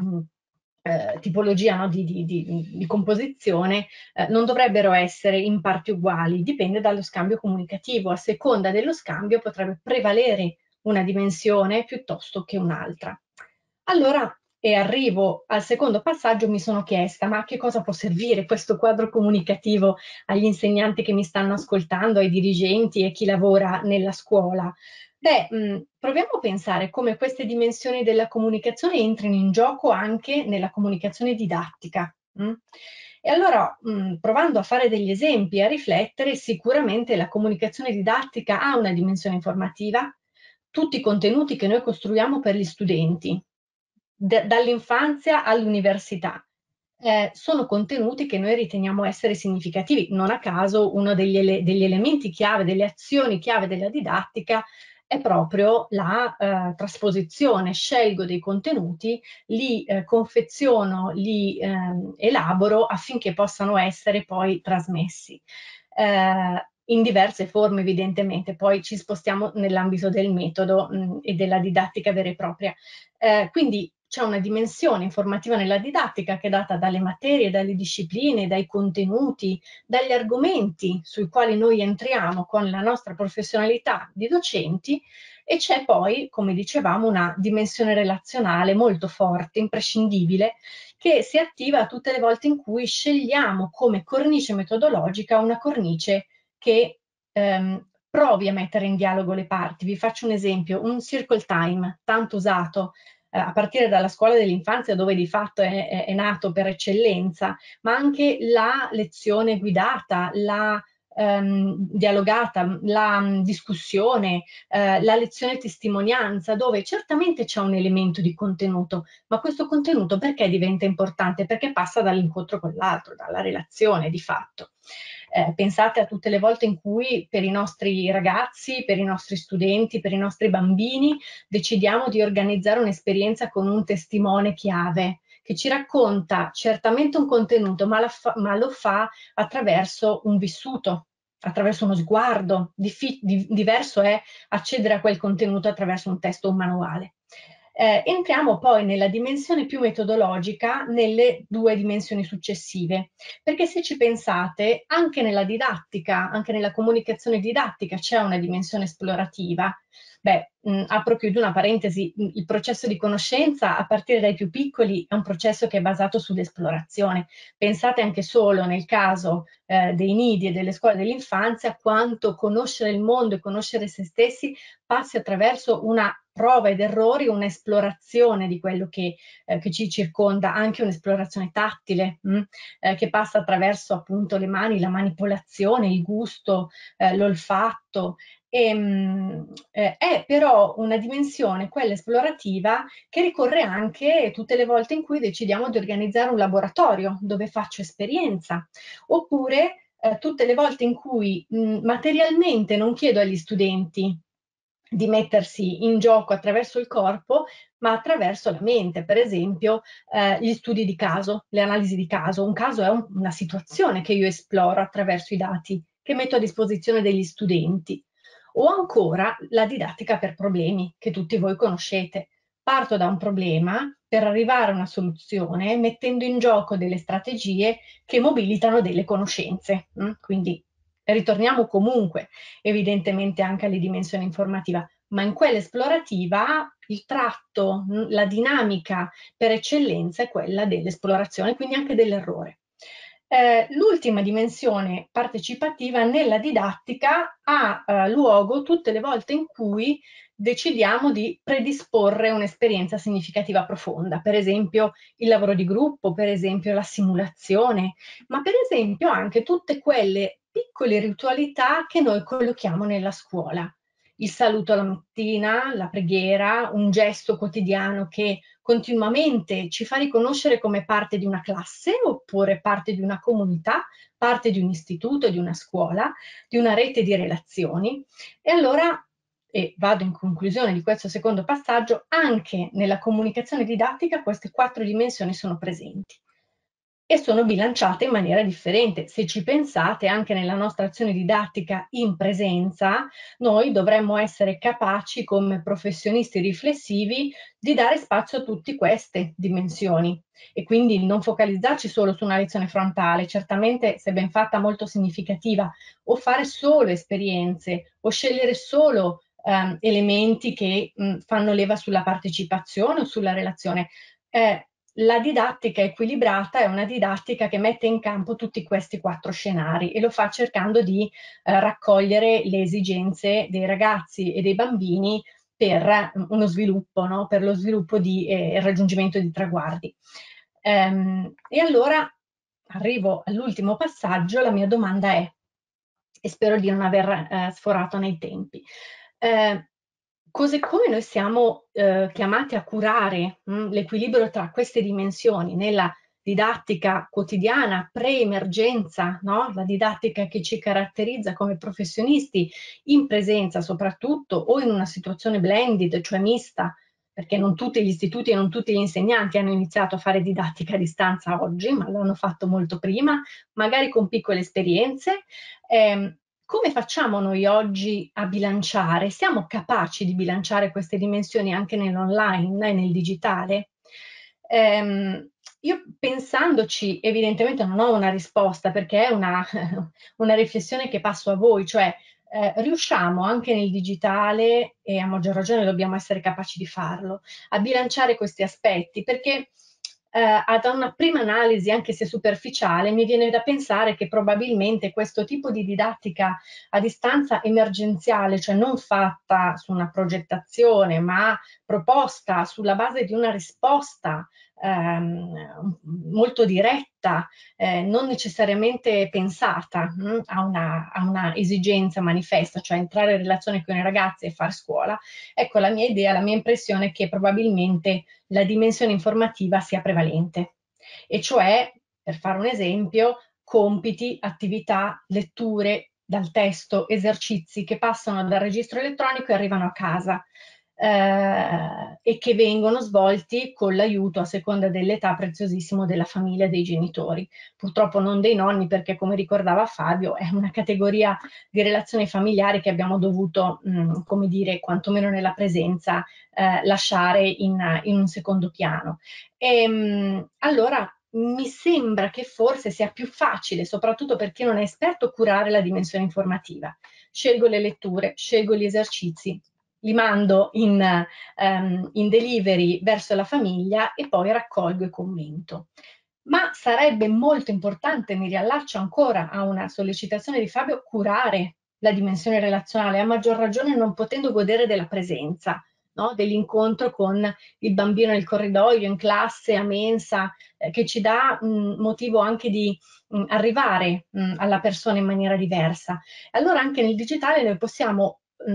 tipologia, no, di composizione, non dovrebbero essere in parti uguali, dipende dallo scambio comunicativo. A seconda dello scambio potrebbe prevalere una dimensione piuttosto che un'altra. Allora, e arrivo al secondo passaggio, mi sono chiesta, ma a che cosa può servire questo quadro comunicativo agli insegnanti che mi stanno ascoltando, ai dirigenti e chi lavora nella scuola? Beh, proviamo a pensare come queste dimensioni della comunicazione entrino in gioco anche nella comunicazione didattica. E allora, provando a fare degli esempi e a riflettere, sicuramente la comunicazione didattica ha una dimensione informativa. Tutti i contenuti che noi costruiamo per gli studenti, dall'infanzia all'università, sono contenuti che noi riteniamo essere significativi. Non a caso uno degli elementi chiave, delle azioni chiave della didattica è proprio la trasposizione. Scelgo dei contenuti, li confeziono, li elaboro affinché possano essere poi trasmessi. In diverse forme evidentemente, poi ci spostiamo nell'ambito del metodo e della didattica vera e propria. Quindi c'è una dimensione informativa nella didattica che è data dalle materie, dalle discipline, dai contenuti, dagli argomenti sui quali noi entriamo con la nostra professionalità di docenti, e c'è poi, come dicevamo, una dimensione relazionale molto forte, imprescindibile, che si attiva tutte le volte in cui scegliamo come cornice metodologica una cornice che provi a mettere in dialogo le parti. Vi faccio un esempio: un circle time, tanto usato a partire dalla scuola dell'infanzia, dove di fatto è nato per eccellenza, ma anche la lezione guidata, la dialogata, la discussione, la lezione testimonianza, dove certamente c'è un elemento di contenuto, ma questo contenuto perché diventa importante? Perché passa dall'incontro con l'altro, dalla relazione di fatto. Pensate a tutte le volte in cui per i nostri ragazzi, per i nostri studenti, per i nostri bambini decidiamo di organizzare un'esperienza con un testimone chiave che ci racconta certamente un contenuto, ma lo fa attraverso un vissuto, attraverso uno sguardo. Diverso è accedere a quel contenuto attraverso un testo o un manuale. Entriamo poi nella dimensione più metodologica, nelle due dimensioni successive, perché se ci pensate, anche nella didattica, anche nella comunicazione didattica c'è una dimensione esplorativa. Apro chiudo una parentesi: il processo di conoscenza a partire dai più piccoli è un processo che è basato sull'esplorazione. Pensate anche solo nel caso dei nidi e delle scuole dell'infanzia quanto conoscere il mondo e conoscere se stessi passi attraverso una prova ed errori, un'esplorazione di quello che ci circonda, anche un'esplorazione tattile che passa attraverso appunto le mani, la manipolazione, il gusto, l'olfatto. È però una dimensione, quella esplorativa, che ricorre anche tutte le volte in cui decidiamo di organizzare un laboratorio dove faccio esperienza, oppure tutte le volte in cui materialmente non chiedo agli studenti di mettersi in gioco attraverso il corpo, ma attraverso la mente. Per esempio gli studi di caso, le analisi di caso. Un caso è una situazione che io esploro attraverso i dati che metto a disposizione degli studenti. O ancora la didattica per problemi, che tutti voi conoscete. Parto da un problema per arrivare a una soluzione, mettendo in gioco delle strategie che mobilitano delle conoscenze. Quindi ritorniamo comunque evidentemente anche alle dimensioni informativa, ma in quella esplorativa il tratto, la dinamica per eccellenza è quella dell'esplorazione, quindi anche dell'errore. L'ultima dimensione partecipativa nella didattica ha luogo tutte le volte in cui decidiamo di predisporre un'esperienza significativa profonda, per esempio il lavoro di gruppo, per esempio la simulazione, ma per esempio anche tutte quelle piccole ritualità che noi collochiamo nella scuola. Il saluto alla mattina, la preghiera, un gesto quotidiano che continuamente ci fa riconoscere come parte di una classe oppure parte di una comunità, parte di un istituto, di una scuola, di una rete di relazioni. E allora, e vado in conclusione di questo secondo passaggio, anche nella comunicazione didattica queste 4 dimensioni sono presenti e sono bilanciate in maniera differente. Se ci pensate, anche nella nostra azione didattica in presenza, noi dovremmo essere capaci come professionisti riflessivi di dare spazio a tutte queste dimensioni e quindi non focalizzarci solo su una lezione frontale, certamente se ben fatta molto significativa, o fare solo esperienze o scegliere solo elementi che fanno leva sulla partecipazione o sulla relazione. La didattica equilibrata è una didattica che mette in campo tutti questi 4 scenari e lo fa cercando di raccogliere le esigenze dei ragazzi e dei bambini per uno sviluppo, no? Per lo sviluppo e il raggiungimento di traguardi. E allora arrivo all'ultimo passaggio. La mia domanda è, e spero di non aver sforato nei tempi, come noi siamo chiamati a curare l'equilibrio tra queste dimensioni nella didattica quotidiana, pre-emergenza, no? La didattica che ci caratterizza come professionisti in presenza soprattutto, o in una situazione blended, cioè mista, perché non tutti gli istituti e non tutti gli insegnanti hanno iniziato a fare didattica a distanza oggi, ma l'hanno fatto molto prima, magari con piccole esperienze. Come facciamo noi oggi a bilanciare? Siamo capaci di bilanciare queste dimensioni anche nell'online e nel digitale? Io pensandoci, evidentemente non ho una risposta, perché è una riflessione che passo a voi, cioè riusciamo anche nel digitale, e a maggior ragione dobbiamo essere capaci di farlo, a bilanciare questi aspetti, perché ad una prima analisi, anche se superficiale, mi viene da pensare che probabilmente questo tipo di didattica a distanza emergenziale, cioè non fatta su una progettazione, ma proposta sulla base di una risposta molto diretta, non necessariamente pensata a una esigenza manifesta, cioè entrare in relazione con i ragazzi e fare scuola. Ecco, la mia idea, la mia impressione è che probabilmente la dimensione informativa sia prevalente, e cioè, per fare un esempio, compiti, attività, letture dal testo, esercizi che passano dal registro elettronico e arrivano a casa. E che vengono svolti con l'aiuto, a seconda dell'età, preziosissimo della famiglia e dei genitori. Purtroppo non dei nonni, perché, come ricordava Fabio, è una categoria di relazioni familiari che abbiamo dovuto, come dire, quantomeno nella presenza, lasciare in un secondo piano. Allora mi sembra che forse sia più facile, soprattutto per chi non è esperto, curare la dimensione informativa. Scelgo le letture, scelgo gli esercizi, li mando in delivery verso la famiglia e poi raccolgo e commento. Ma sarebbe molto importante, mi riallaccio ancora a una sollecitazione di Fabio, curare la dimensione relazionale, a maggior ragione non potendo godere della presenza, no? Dell'incontro con il bambino nel corridoio, in classe, a mensa, che ci dà motivo anche di arrivare alla persona in maniera diversa. Allora anche nel digitale noi possiamo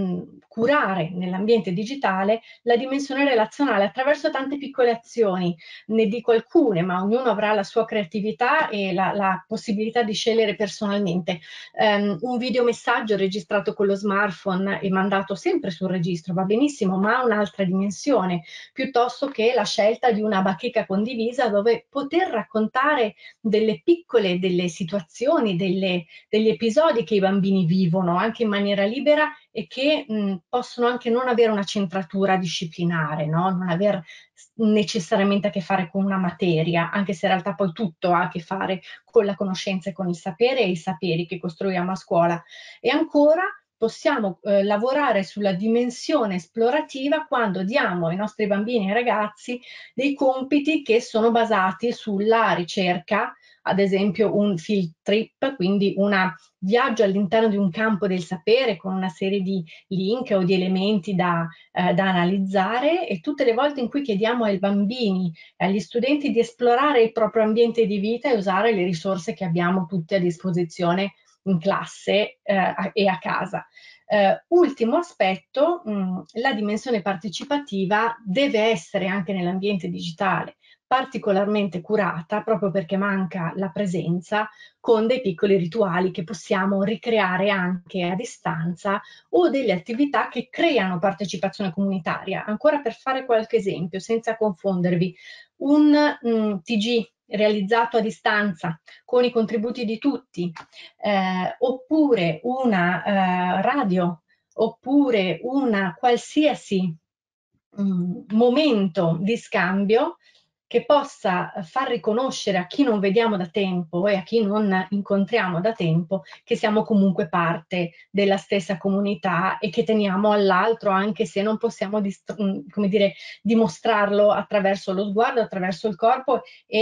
curare nell'ambiente digitale la dimensione relazionale attraverso tante piccole azioni. Ne dico alcune, ma ognuno avrà la sua creatività e la possibilità di scegliere personalmente. Un videomessaggio registrato con lo smartphone e mandato sempre sul registro va benissimo, ma ha un'altra dimensione, piuttosto che la scelta di una bacheca condivisa dove poter raccontare delle situazioni, degli episodi che i bambini vivono anche in maniera libera e che possono anche non avere una centratura disciplinare, no? Non aver necessariamente a che fare con una materia, anche se in realtà poi tutto ha a che fare con la conoscenza e con il sapere e i saperi che costruiamo a scuola. E ancora possiamo lavorare sulla dimensione esplorativa quando diamo ai nostri bambini e ai ragazzi dei compiti che sono basati sulla ricerca, ad esempio un field trip, quindi un viaggio all'interno di un campo del sapere con una serie di link o di elementi da analizzare, e tutte le volte in cui chiediamo ai bambini e agli studenti di esplorare il proprio ambiente di vita e usare le risorse che abbiamo tutte a disposizione in classe e a casa. Ultimo aspetto, la dimensione partecipativa deve essere anche nell'ambiente digitale particolarmente curata, proprio perché manca la presenza, con dei piccoli rituali che possiamo ricreare anche a distanza, o delle attività che creano partecipazione comunitaria. Ancora, per fare qualche esempio, senza confondervi, un TG realizzato a distanza con i contributi di tutti, oppure una radio, oppure una qualsiasi momento di scambio che possa far riconoscere a chi non vediamo da tempo e a chi non incontriamo da tempo che siamo comunque parte della stessa comunità e che teniamo all'altro, anche se non possiamo come dire, dimostrarlo attraverso lo sguardo, attraverso il corpo,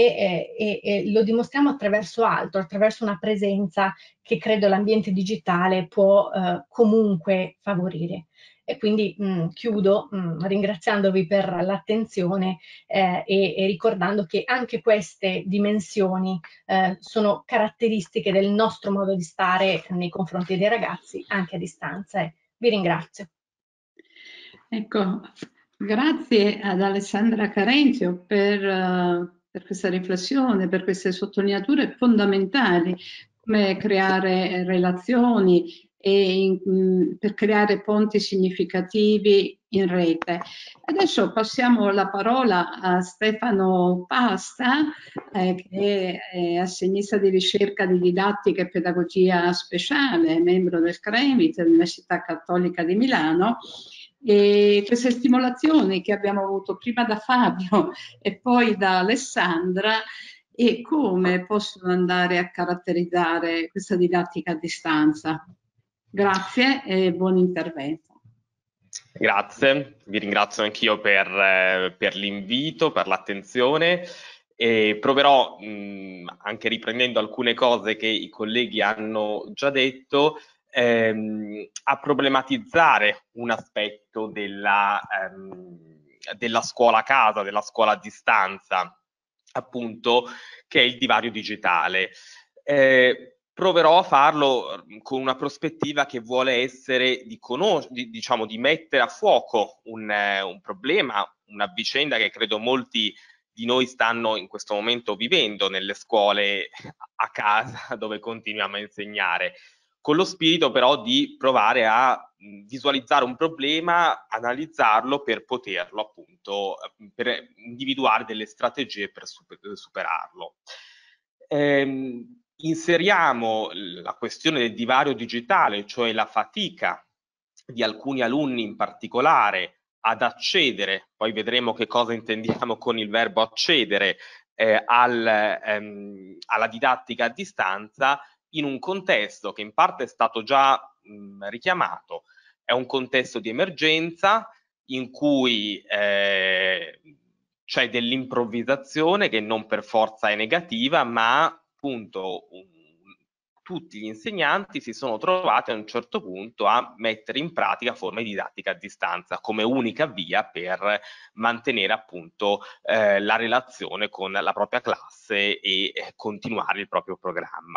e lo dimostriamo attraverso altro, attraverso una presenza che credo l'ambiente digitale può comunque favorire. E quindi chiudo ringraziandovi per l'attenzione e ricordando che anche queste dimensioni sono caratteristiche del nostro modo di stare nei confronti dei ragazzi anche a distanza. Vi ringrazio.
Ecco, grazie ad Alessandra Carenzio per questa riflessione, per queste sottolineature fondamentali, come creare relazioni e per creare ponti significativi in rete. Adesso passiamo la parola a Stefano Pasta, che è assegnista di ricerca di didattica e pedagogia speciale, membro del CREMIT, Università Cattolica di Milano, E queste stimolazioni che abbiamo avuto prima da Fabio e poi da Alessandra, e come possono andare a caratterizzare questa didattica a distanza. Grazie e buon intervento.
Grazie, vi ringrazio anch'io per l'invito, per l'attenzione, e proverò, anche riprendendo alcune cose che i colleghi hanno già detto, a problematizzare un aspetto della scuola a casa, della scuola a distanza, appunto, che è il divario digitale. Proverò a farlo con una prospettiva che vuole essere di mettere a fuoco un problema, una vicenda che credo molti di noi stanno in questo momento vivendo nelle scuole a casa dove continuiamo a insegnare, con lo spirito però di provare a visualizzare un problema, analizzarlo per poterlo appunto, per individuare delle strategie per superarlo. Inseriamo la questione del divario digitale, cioè la fatica di alcuni alunni in particolare ad accedere, poi vedremo che cosa intendiamo con il verbo accedere, alla didattica a distanza, in un contesto che in parte è stato già richiamato. È un contesto di emergenza in cui c'è dell'improvvisazione che non per forza è negativa, ma appunto tutti gli insegnanti si sono trovati a un certo punto a mettere in pratica forme di didattica a distanza come unica via per mantenere appunto la relazione con la propria classe e continuare il proprio programma.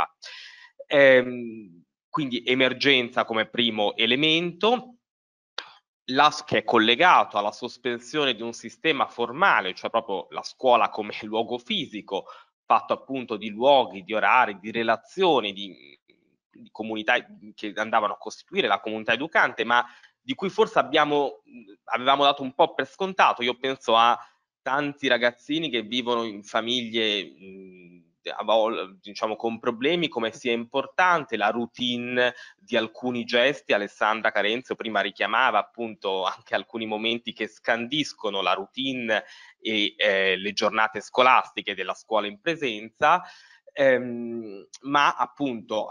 Quindi emergenza come primo elemento, che è collegato alla sospensione di un sistema formale, cioè proprio la scuola come luogo fisico, fatto appunto di luoghi, di orari, di relazioni, di comunità che andavano a costituire la comunità educante, ma di cui forse avevamo dato un po' per scontato. Io penso a tanti ragazzini che vivono in famiglie diciamo con problemi, come sia importante la routine di alcuni gesti. Alessandra Carenzio prima richiamava appunto anche alcuni momenti che scandiscono la routine e le giornate scolastiche della scuola in presenza, ma appunto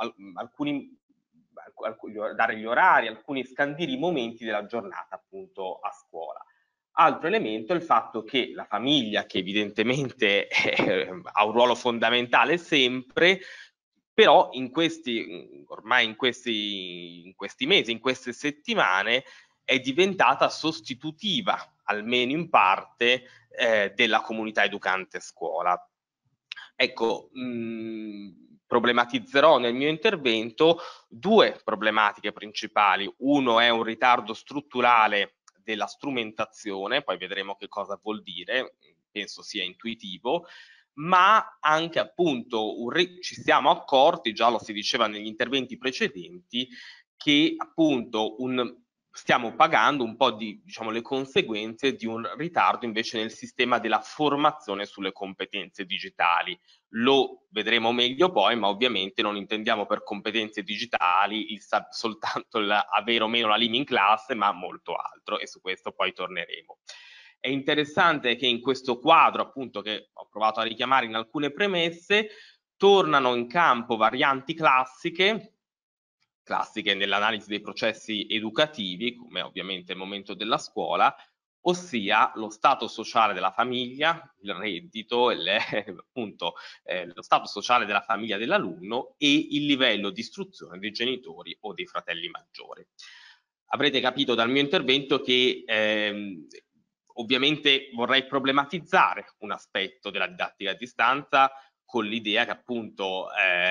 dare gli orari, alcuni scandire i momenti della giornata appunto a scuola. Altro elemento è il fatto che la famiglia, che evidentemente ha un ruolo fondamentale sempre, però ormai in questi mesi, in queste settimane, è diventata sostitutiva, almeno in parte, della comunità educante scuola. Ecco, problematizzerò nel mio intervento due problematiche principali. Uno è un ritardo strutturale della strumentazione, poi vedremo che cosa vuol dire, penso sia intuitivo, ma anche appunto ci siamo accorti, già lo si diceva negli interventi precedenti, che appunto stiamo pagando un po' le conseguenze di un ritardo invece nel sistema della formazione sulle competenze digitali. Lo vedremo meglio poi, ma ovviamente non intendiamo per competenze digitali soltanto avere o meno la LIM in classe, ma molto altro, e su questo poi torneremo. È interessante che in questo quadro, appunto, che ho provato a richiamare in alcune premesse, tornano in campo varianti classiche nell'analisi dei processi educativi, come ovviamente il momento della scuola, ossia lo stato sociale della famiglia, il reddito, appunto lo stato sociale della famiglia dell'alunno e il livello di istruzione dei genitori o dei fratelli maggiori. Avrete capito dal mio intervento che ovviamente vorrei problematizzare un aspetto della didattica a distanza con l'idea che appunto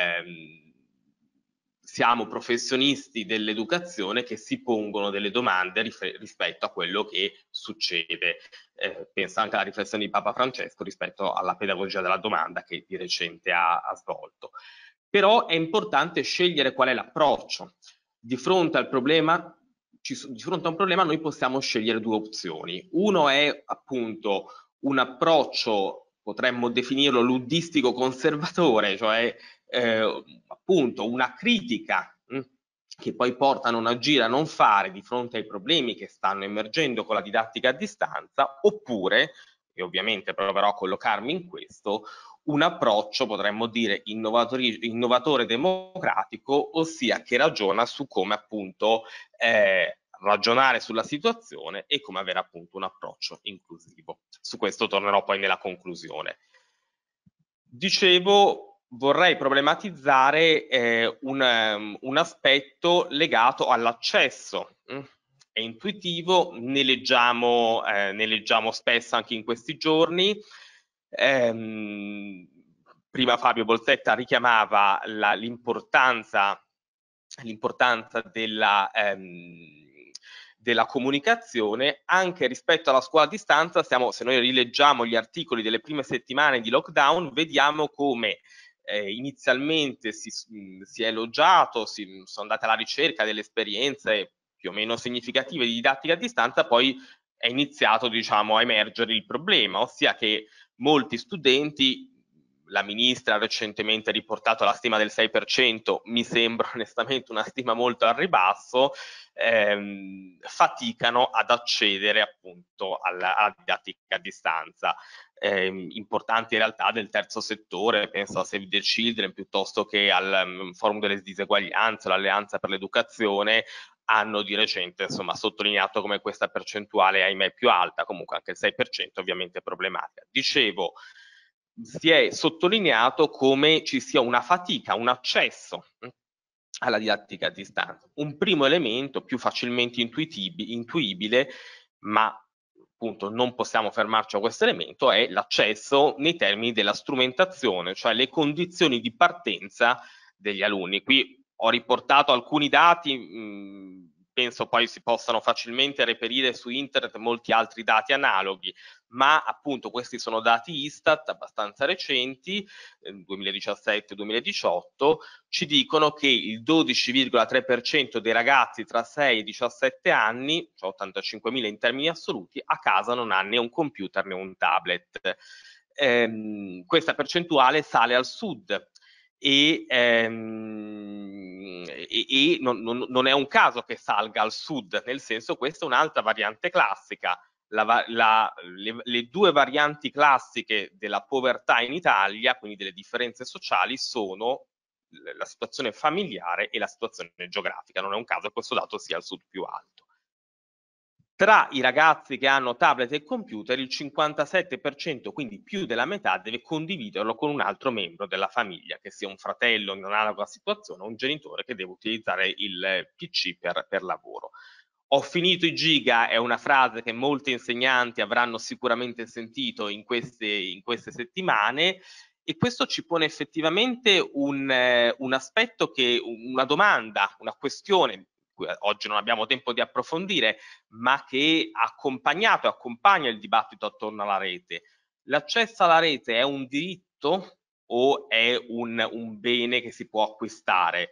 siamo professionisti dell'educazione che si pongono delle domande rispetto a quello che succede. Penso anche alla riflessione di Papa Francesco rispetto alla pedagogia della domanda che di recente ha svolto. Però è importante scegliere qual è l'approccio. Di fronte a un problema noi possiamo scegliere due opzioni. Uno è appunto un approccio, potremmo definirlo ludistico conservatore, cioè appunto una critica che poi portano a non agire, a non fare di fronte ai problemi che stanno emergendo con la didattica a distanza, oppure, e ovviamente proverò a collocarmi in questo, un approccio, potremmo dire, innovatore democratico, ossia che ragiona su come appunto ragionare sulla situazione e come avere appunto un approccio inclusivo. Su questo tornerò poi nella conclusione. Dicevo, vorrei problematizzare un aspetto legato all'accesso. È intuitivo, ne leggiamo spesso anche in questi giorni. Prima Fabio Bolsetta richiamava l'importanza della comunicazione. Anche rispetto alla scuola a distanza, se noi rileggiamo gli articoli delle prime settimane di lockdown, vediamo come inizialmente si è elogiato, sono andate alla ricerca delle esperienze più o meno significative di didattica a distanza, poi è iniziato, diciamo, a emergere il problema, ossia che molti studenti, la ministra ha recentemente riportato la stima del 6%, mi sembra onestamente una stima molto al ribasso, faticano ad accedere appunto alla didattica a distanza. Importanti in realtà del terzo settore, penso a Save the Children piuttosto che al Forum delle Diseguaglianze, l'Alleanza per l'Educazione, hanno di recente insomma sottolineato come questa percentuale ahimè più alta, comunque anche il 6% ovviamente è problematica. Dicevo, si è sottolineato come ci sia una fatica, un accesso alla didattica a distanza. Un primo elemento più facilmente intuibile, ma appunto non possiamo fermarci a questo elemento, è l'accesso nei termini della strumentazione, cioè le condizioni di partenza degli alunni. Qui ho riportato alcuni dati, penso poi si possano facilmente reperire su internet molti altri dati analoghi, ma appunto questi sono dati Istat abbastanza recenti, 2017-2018, ci dicono che il 12,3% dei ragazzi tra 6 e 17 anni, cioè 85.000 in termini assoluti, a casa non ha né un computer né un tablet. Questa percentuale sale al sud e non è un caso che salga al sud, nel senso questa è un'altra variante classica. Le due varianti classiche della povertà in Italia, quindi delle differenze sociali, sono la situazione familiare e la situazione geografica. Non è un caso che questo dato sia al sud più alto. Tra i ragazzi che hanno tablet e computer, il 57%, quindi più della metà, deve condividerlo con un altro membro della famiglia, che sia un fratello in analoga situazione o un genitore che deve utilizzare il PC per lavoro. Ho finito i giga è una frase che molti insegnanti avranno sicuramente sentito in queste settimane, e questo ci pone effettivamente un aspetto una domanda, una questione, oggi non abbiamo tempo di approfondire, ma che ha accompagnato e accompagna il dibattito attorno alla rete. L'accesso alla rete è un diritto o è un bene che si può acquistare?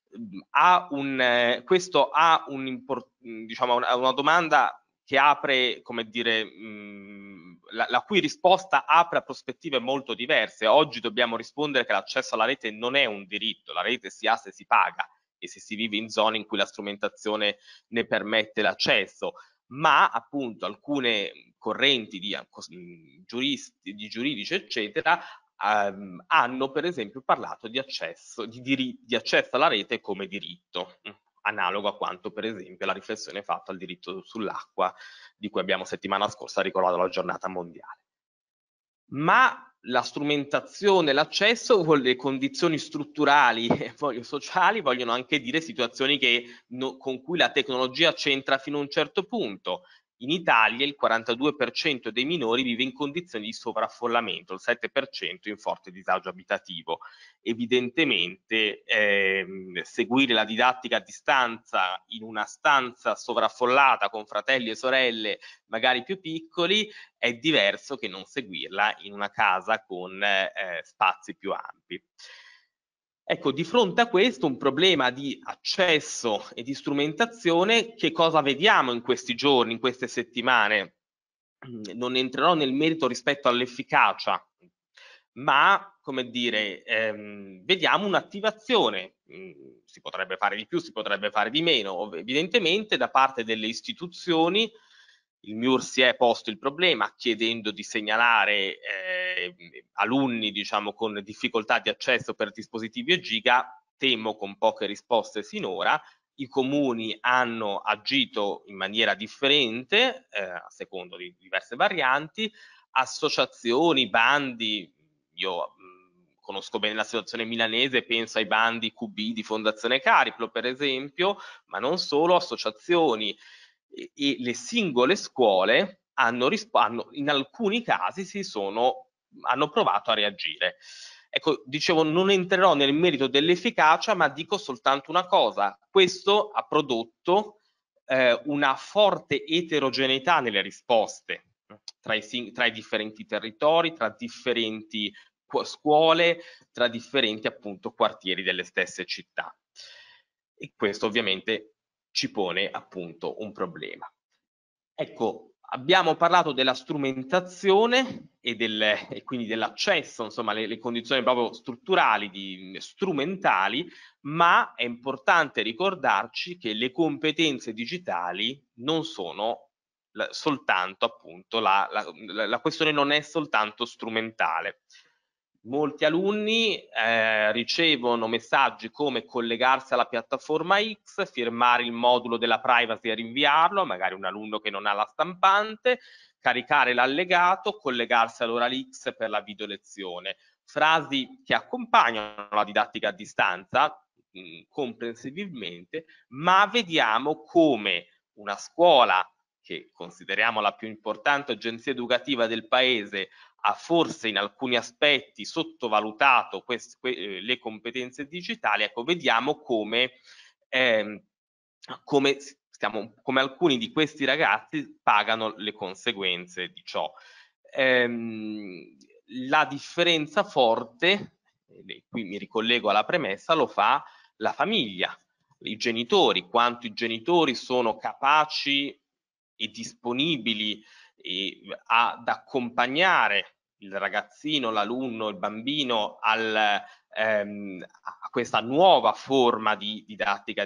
Questo ha diciamo, una domanda che apre, come dire, la cui risposta apre a prospettive molto diverse. Oggi dobbiamo rispondere che l'accesso alla rete non è un diritto, la rete si ha se si paga e se si vive in zone in cui la strumentazione ne permette l'accesso, ma appunto alcune correnti di giuristi, di giuridici eccetera, hanno per esempio parlato di accesso alla rete come diritto, analogo a quanto per esempio la riflessione fatta al diritto sull'acqua di cui abbiamo settimana scorsa ricordato la giornata mondiale. Ma la strumentazione, l'accesso con le condizioni strutturali e sociali vogliono anche dire situazioni con cui la tecnologia c'entra fino a un certo punto. In Italia il 42% dei minori vive in condizioni di sovraffollamento, il 7% in forte disagio abitativo. Evidentemente seguire la didattica a distanza in una stanza sovraffollata con fratelli e sorelle magari più piccoli è diverso che non seguirla in una casa con spazi più ampi. Ecco, di fronte a questo, un problema di accesso e di strumentazione, che cosa vediamo in questi giorni, in queste settimane? Non entrerò nel merito rispetto all'efficacia, ma, come dire, vediamo un'attivazione si potrebbe fare di più, si potrebbe fare di meno. Evidentemente da parte delle istituzioni il MIUR si è posto il problema chiedendo di segnalare alunni, diciamo, con difficoltà di accesso per dispositivi e giga, temo con poche risposte sinora. I comuni hanno agito in maniera differente, a secondo di diverse varianti, associazioni, bandi, io conosco bene la situazione milanese, penso ai bandi QB di Fondazione Cariplo, per esempio, ma non solo, associazioni e le singole scuole hanno in alcuni casi hanno provato a reagire. Ecco, dicevo, non entrerò nel merito dell'efficacia, ma dico soltanto una cosa: questo ha prodotto una forte eterogeneità nelle risposte tra i differenti territori, tra differenti scuole, tra differenti appunto quartieri delle stesse città. E questo ovviamente ci pone appunto un problema. Ecco, abbiamo parlato della strumentazione e quindi dell'accesso, insomma le condizioni proprio strutturali, strumentali, ma è importante ricordarci che le competenze digitali non sono soltanto appunto, la questione non è soltanto strumentale. Molti alunni ricevono messaggi come collegarsi alla piattaforma X, firmare il modulo della privacy e rinviarlo, magari un alunno che non ha la stampante, caricare l'allegato, collegarsi all'oral X per la videolezione. Frasi che accompagnano la didattica a distanza, comprensibilmente, ma vediamo come una scuola che consideriamo la più importante agenzia educativa del paese ha forse in alcuni aspetti sottovalutato le competenze digitali. Ecco, vediamo come alcuni di questi ragazzi pagano le conseguenze di ciò. La differenza forte, qui mi ricollego alla premessa, lo fa la famiglia, i genitori, quanto i genitori sono capaci e disponibili ad accompagnare il ragazzino, l'alunno, il bambino a questa nuova forma di didattica,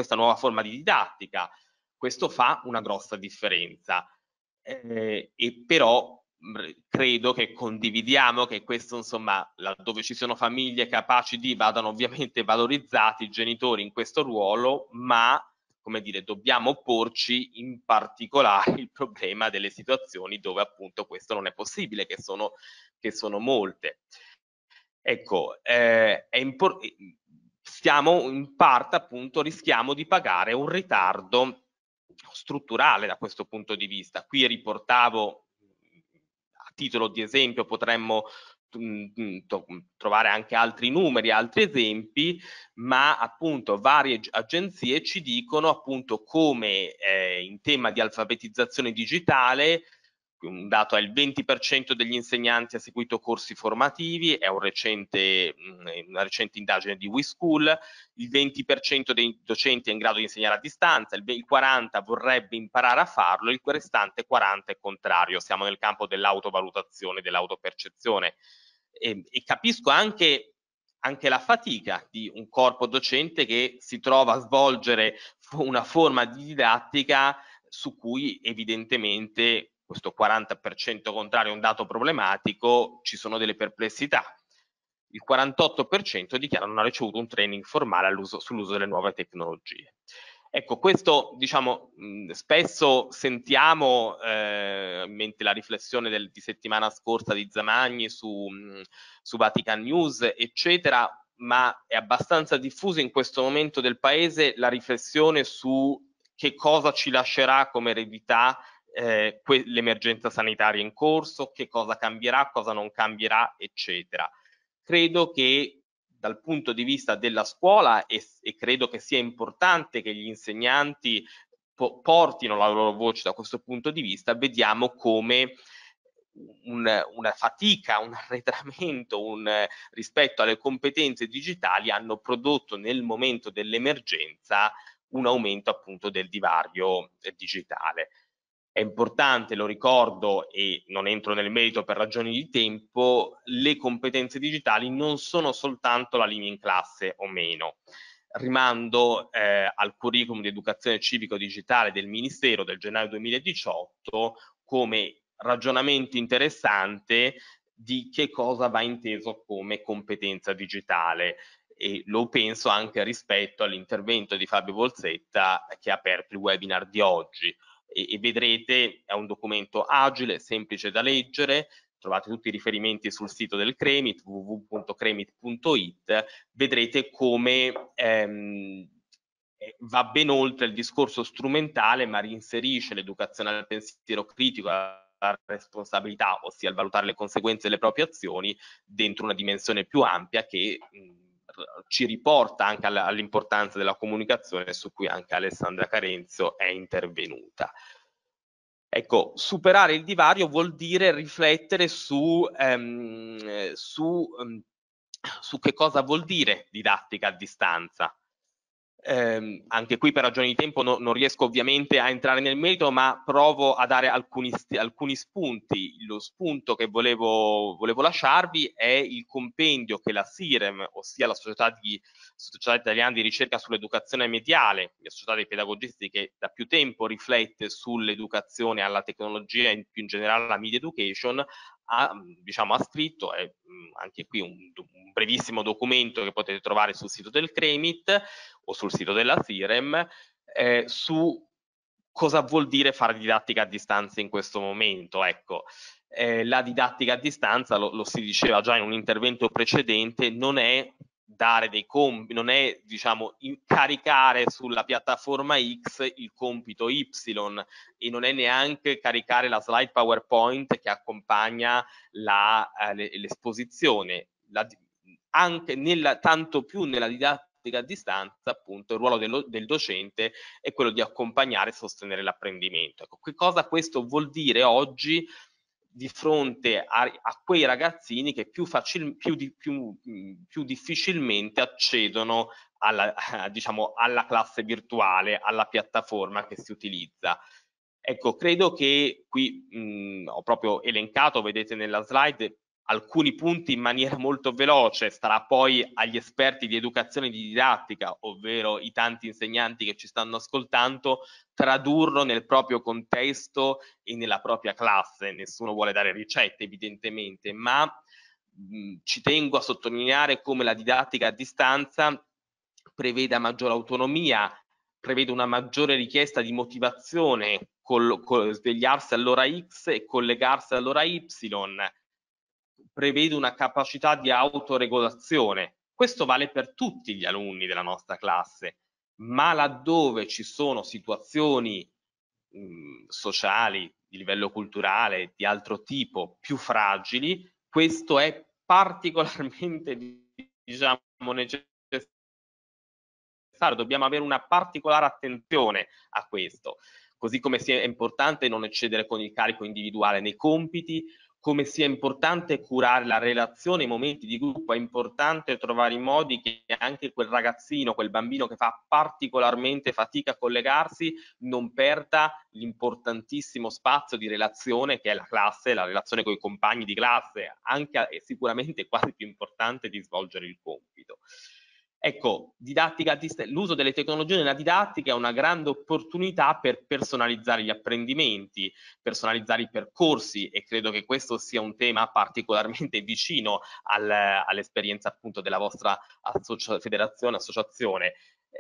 Questo fa una grossa differenza, e però credo che condividiamo che questo, insomma, laddove ci sono famiglie capaci vadano ovviamente valorizzati i genitori in questo ruolo, ma come dire, dobbiamo porci in particolare il problema delle situazioni dove appunto questo non è possibile, che sono molte. Ecco, stiamo in parte appunto, rischiamo di pagare un ritardo strutturale da questo punto di vista. Qui riportavo, a titolo di esempio, potremmo trovare anche altri numeri, altri esempi, ma appunto varie agenzie ci dicono appunto come in tema di alfabetizzazione digitale, un dato è il 20% degli insegnanti ha seguito corsi formativi, è una recente indagine di WeSchool, il 20% dei docenti è in grado di insegnare a distanza, il 40% vorrebbe imparare a farlo, il restante 40% è contrario. Siamo nel campo dell'autovalutazione, dell'autopercezione, e capisco anche la fatica di un corpo docente che si trova a svolgere una forma di didattica su cui evidentemente questo 40% contrario è un dato problematico, ci sono delle perplessità. Il 48% dichiara non ha ricevuto un training formale sull'uso delle nuove tecnologie. Ecco, questo, diciamo, spesso sentiamo in mente la riflessione di settimana scorsa di Zamagni su Vatican News, eccetera, ma è abbastanza diffusa in questo momento del paese la riflessione su che cosa ci lascerà come eredità l'emergenza sanitaria in corso, che cosa cambierà, cosa non cambierà, eccetera. Credo che dal punto di vista della scuola, e credo che sia importante che gli insegnanti portino la loro voce da questo punto di vista, vediamo come una fatica, un arretramento rispetto alle competenze digitali hanno prodotto nel momento dell'emergenza un aumento appunto del divario digitale. È importante, lo ricordo e non entro nel merito per ragioni di tempo, le competenze digitali non sono soltanto la linea in classe o meno. rimando al curriculum di educazione civico-digitale del Ministero del gennaio 2018 come ragionamento interessante di che cosa va inteso come competenza digitale, e lo penso anche rispetto all'intervento di Fabio Bolsetta che ha aperto il webinar di oggi, e vedrete è un documento agile, semplice da leggere. Trovate tutti i riferimenti sul sito del CREMIT, www.cremit.it, vedrete come va ben oltre il discorso strumentale, ma reinserisce l'educazione al pensiero critico, alla responsabilità, ossia al valutare le conseguenze delle proprie azioni, dentro una dimensione più ampia che ci riporta anche all'importanza della comunicazione, su cui anche Alessandra Carenzio è intervenuta. Ecco, superare il divario vuol dire riflettere su che cosa vuol dire didattica a distanza. Anche qui per ragioni di tempo non riesco ovviamente a entrare nel merito, ma provo a dare alcuni spunti. Lo spunto che volevo lasciarvi è il compendio che la SIREM, ossia la Società Italiana di Ricerca sull'Educazione Mediale, la società dei pedagogisti che da più tempo riflette sull'educazione alla tecnologia e più in generale alla media education, ha scritto, anche qui un brevissimo documento che potete trovare sul sito del CREMIT o sul sito della SIREM, su cosa vuol dire fare didattica a distanza in questo momento. Ecco, la didattica a distanza, lo si diceva già in un intervento precedente, non è dare dei compiti, non è caricare sulla piattaforma X il compito Y, e non è neanche caricare la slide PowerPoint che accompagna l'esposizione. Tanto più nella didattica a distanza, appunto, il ruolo del docente è quello di accompagnare e sostenere l'apprendimento. Ecco, che cosa questo vuol dire oggi di fronte a quei ragazzini che più difficilmente accedono alla classe virtuale, alla piattaforma che si utilizza. Ecco, credo che qui ho proprio elencato, vedete nella slide, alcuni punti in maniera molto veloce. Starà poi agli esperti di educazione e di didattica, ovvero i tanti insegnanti che ci stanno ascoltando, tradurlo nel proprio contesto e nella propria classe. Nessuno vuole dare ricette, evidentemente, ma ci tengo a sottolineare come la didattica a distanza preveda maggiore autonomia, prevede una maggiore richiesta di motivazione, svegliarsi all'ora X e collegarsi all'ora Y, prevede una capacità di autoregolazione. Questo vale per tutti gli alunni della nostra classe, ma laddove ci sono situazioni sociali, di livello culturale, di altro tipo, più fragili, questo è particolarmente necessario. Dobbiamo avere una particolare attenzione a questo, così come sia importante non eccedere con il carico individuale nei compiti, come sia importante curare la relazione, i momenti di gruppo. È importante trovare i modi che anche quel ragazzino, quel bambino che fa particolarmente fatica a collegarsi, non perda l'importantissimo spazio di relazione che è la classe, la relazione con i compagni di classe, anche e sicuramente quasi più importante di svolgere il compito. Ecco, l'uso delle tecnologie nella didattica è una grande opportunità per personalizzare gli apprendimenti, personalizzare i percorsi, e credo che questo sia un tema particolarmente vicino all'esperienza appunto della vostra associazione.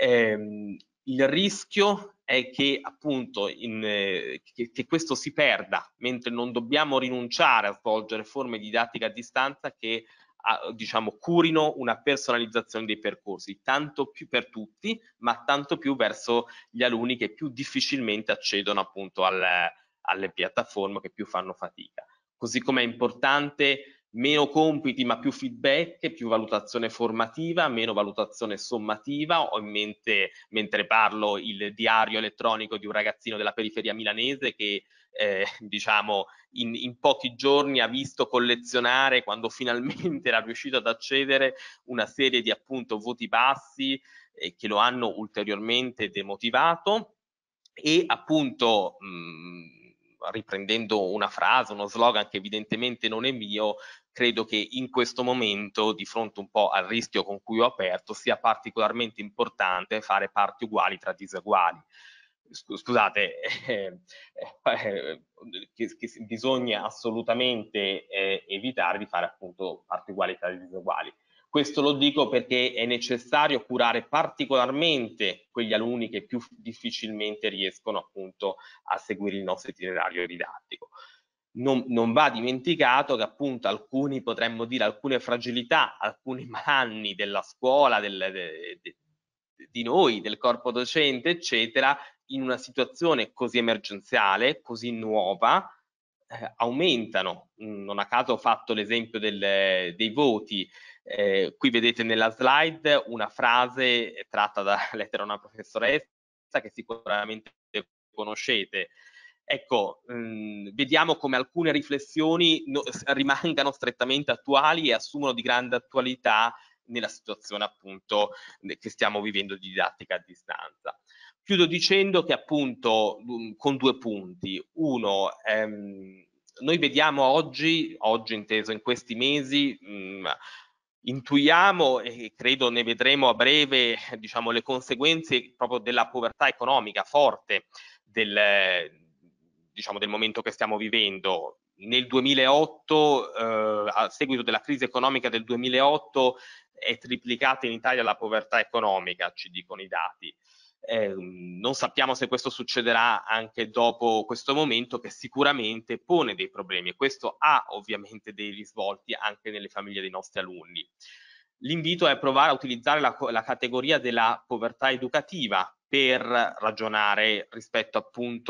Il rischio è che appunto che questo si perda, mentre non dobbiamo rinunciare a svolgere forme di didattica a distanza che curino una personalizzazione dei percorsi, tanto più per tutti, ma tanto più verso gli alunni che più difficilmente accedono appunto alle piattaforme, che più fanno fatica. Così come è importante meno compiti ma più feedback, più valutazione formativa, meno valutazione sommativa. Ho in mente, mentre parlo, il diario elettronico di un ragazzino della periferia milanese che in pochi giorni ha visto collezionare, quando finalmente era riuscito ad accedere, una serie di appunto voti bassi che lo hanno ulteriormente demotivato. E appunto riprendendo una frase, uno slogan che evidentemente non è mio, credo che in questo momento, di fronte un po' al rischio con cui ho aperto, sia particolarmente importante fare parti uguali tra diseguali. Scusate, che bisogna assolutamente evitare di fare appunto parti uguali tra diseguali. Questo lo dico perché è necessario curare particolarmente quegli alunni che più difficilmente riescono appunto a seguire il nostro itinerario didattico. Non va dimenticato che appunto alcuni, potremmo dire, alcune fragilità, alcuni malanni della scuola, di noi, del corpo docente, eccetera, in una situazione così emergenziale, così nuova, aumentano. Non a caso ho fatto l'esempio dei voti. Qui vedete nella slide una frase tratta da lettera a una professoressa che sicuramente conoscete. Ecco, vediamo come alcune riflessioni rimangano strettamente attuali e assumono di grande attualità nella situazione appunto che stiamo vivendo di didattica a distanza. Chiudo dicendo che appunto con due punti. Uno, noi vediamo oggi inteso in questi mesi, intuiamo e credo ne vedremo a breve, diciamo, le conseguenze proprio della povertà economica forte del momento che stiamo vivendo. Nel 2008, a seguito della crisi economica del 2008, è triplicata in Italia la povertà economica, ci dicono i dati. Non sappiamo se questo succederà anche dopo questo momento, che sicuramente pone dei problemi e questo ha ovviamente dei risvolti anche nelle famiglie dei nostri alunni. L'invito è provare a utilizzare la categoria della povertà educativa per ragionare rispetto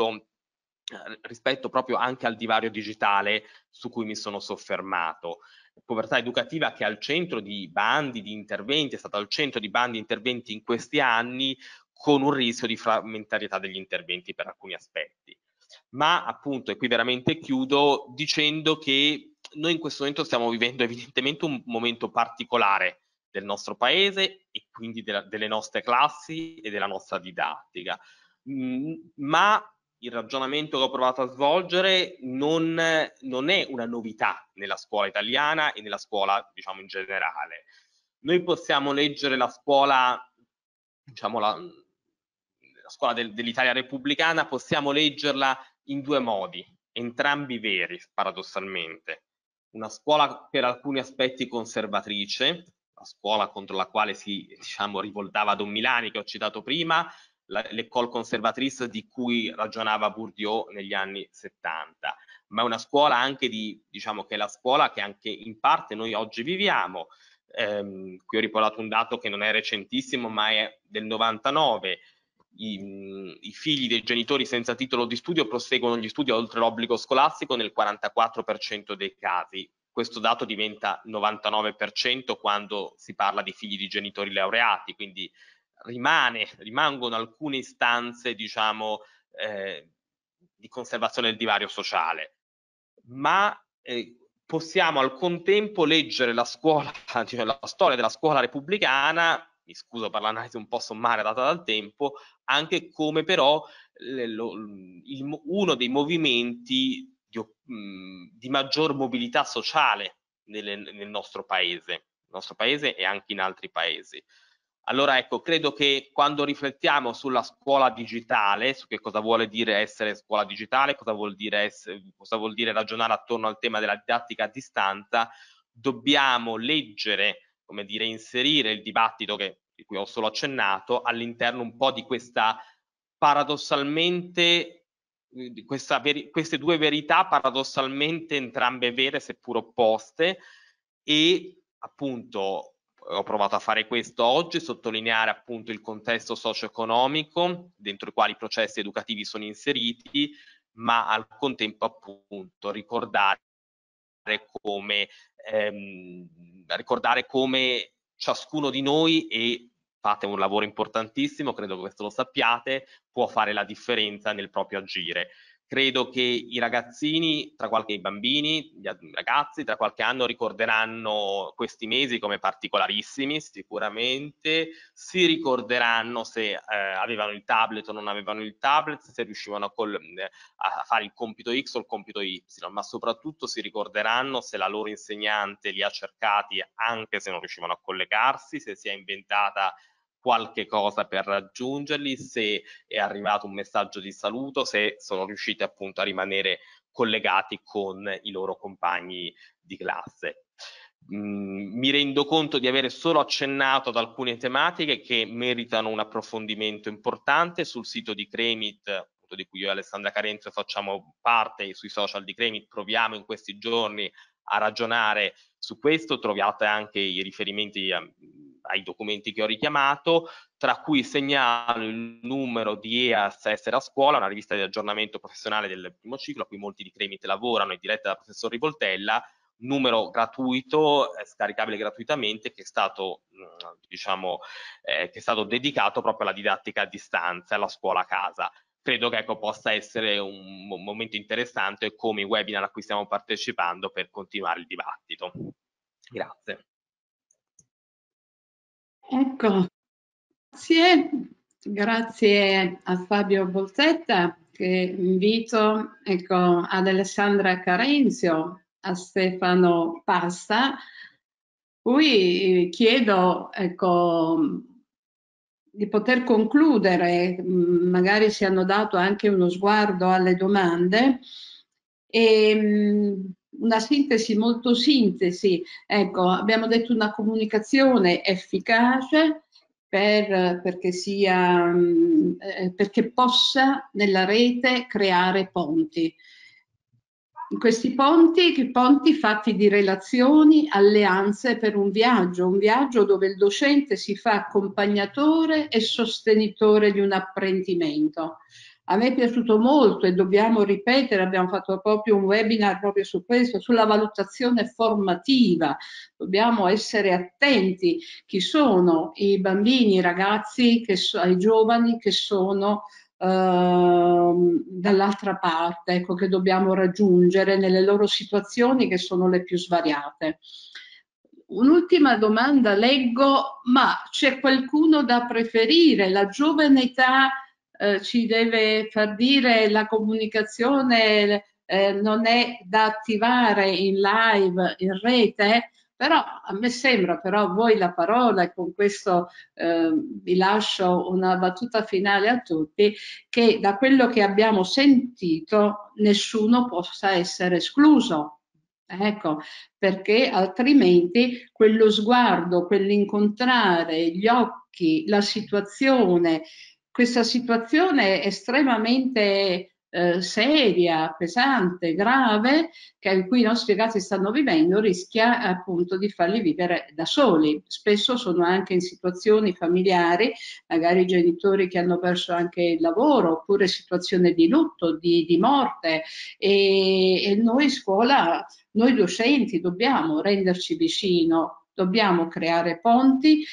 proprio anche al divario digitale su cui mi sono soffermato. Povertà educativa che è al centro di bandi di interventi, è stata al centro di bandi di interventi in questi anni, con un rischio di frammentarietà degli interventi per alcuni aspetti. Ma appunto, e qui veramente chiudo, dicendo che noi in questo momento stiamo vivendo evidentemente un momento particolare del nostro paese e quindi delle nostre classi e della nostra didattica. Ma il ragionamento che ho provato a svolgere non è una novità nella scuola italiana e nella scuola, diciamo, in generale. Noi possiamo leggere la scuola, diciamo, la scuola dell'Italia repubblicana, possiamo leggerla in due modi, entrambi veri, paradossalmente. Una scuola per alcuni aspetti conservatrice, la scuola contro la quale si, diciamo, rivoltava Don Milani, che ho citato prima, l'école conservatrice di cui ragionava Bourdieu negli anni 70, ma è una scuola anche diciamo, che è la scuola che anche in parte noi oggi viviamo. Qui ho riportato un dato che non è recentissimo, ma è del 99. I figli dei genitori senza titolo di studio proseguono gli studi oltre l'obbligo scolastico nel 44% dei casi. Questo dato diventa 99% quando si parla di figli di genitori laureati, quindi rimangono alcune istanze, diciamo, di conservazione del divario sociale. Ma possiamo al contempo leggere la scuola, cioè la storia della scuola repubblicana, mi scuso per l'analisi un po' sommaria data dal tempo, anche come però uno dei movimenti di maggior mobilità sociale nel nostro paese e anche in altri paesi. Allora ecco, credo che quando riflettiamo sulla scuola digitale, su che cosa vuole dire essere scuola digitale, cosa vuol dire ragionare attorno al tema della didattica a distanza, dobbiamo leggere, come dire, inserire il dibattito di cui ho solo accennato all'interno un po' di questa paradossalmente, queste due verità paradossalmente entrambe vere seppur opposte, e appunto ho provato a fare questo oggi, sottolineare appunto il contesto socio-economico dentro il quale i processi educativi sono inseriti, ma al contempo appunto ricordare come ciascuno di noi, e fate un lavoro importantissimo, credo che questo lo sappiate, può fare la differenza nel proprio agire. Credo che i ragazzini, i bambini, i ragazzi, tra qualche anno ricorderanno questi mesi come particolarissimi, sicuramente. Si ricorderanno se avevano il tablet o non avevano il tablet, se riuscivano a fare il compito X o il compito Y, ma soprattutto si ricorderanno se la loro insegnante li ha cercati anche se non riuscivano a collegarsi, se si è inventata qualche cosa per raggiungerli, se è arrivato un messaggio di saluto, se sono riusciti appunto a rimanere collegati con i loro compagni di classe. Mi rendo conto di avere solo accennato ad alcune tematiche che meritano un approfondimento importante sul sito di Cremit, di cui io e Alessandra Carenzio facciamo parte, e sui social di Cremit proviamo in questi giorni a ragionare su questo. Trovate anche i riferimenti ai documenti che ho richiamato, tra cui segnalo il numero di EAS Essere a Scuola, una rivista di aggiornamento professionale del primo ciclo, a cui molti di Cremit lavorano, e diretta dal professor Rivoltella, numero gratuito, scaricabile gratuitamente, che è stato, che è stato dedicato proprio alla didattica a distanza, alla scuola a casa. Credo che possa essere un momento interessante come i webinar a cui stiamo partecipando per continuare il dibattito. Grazie.
Ecco, grazie a Fabio Bolzetta, che invito ad Alessandra Carenzio, a Stefano Pasta, cui chiedo di poter concludere, magari si hanno dato anche uno sguardo alle domande, e una sintesi, molto sintesi. Ecco, abbiamo detto una comunicazione efficace perché possa nella rete creare ponti. Questi ponti fatti di relazioni, alleanze per un viaggio dove il docente si fa accompagnatore e sostenitore di un apprendimento. A me è piaciuto molto, e dobbiamo ripetere, abbiamo fatto proprio un webinar proprio su questo, sulla valutazione formativa. Dobbiamo essere attenti chi sono i bambini, i ragazzi, i giovani che sono dall'altra parte, ecco, che dobbiamo raggiungere nelle loro situazioni, che sono le più svariate. Un'ultima domanda, leggo, ma c'è qualcuno da preferire? La giovane età ci deve far dire la comunicazione non è da attivare in live, in rete? Però a me sembra, però a voi la parola, e con questo vi lascio una battuta finale a tutti, che da quello che abbiamo sentito nessuno possa essere escluso. Ecco, perché altrimenti quello sguardo, quell'incontrare gli occhi, la situazione, questa situazione estremamente seria, pesante, grave, in cui i nostri ragazzi stanno vivendo, rischia appunto di farli vivere da soli. Spesso sono anche in situazioni familiari, magari genitori che hanno perso anche il lavoro, oppure situazioni di lutto, di morte, e noi scuola, noi docenti dobbiamo renderci vicino, dobbiamo creare ponti,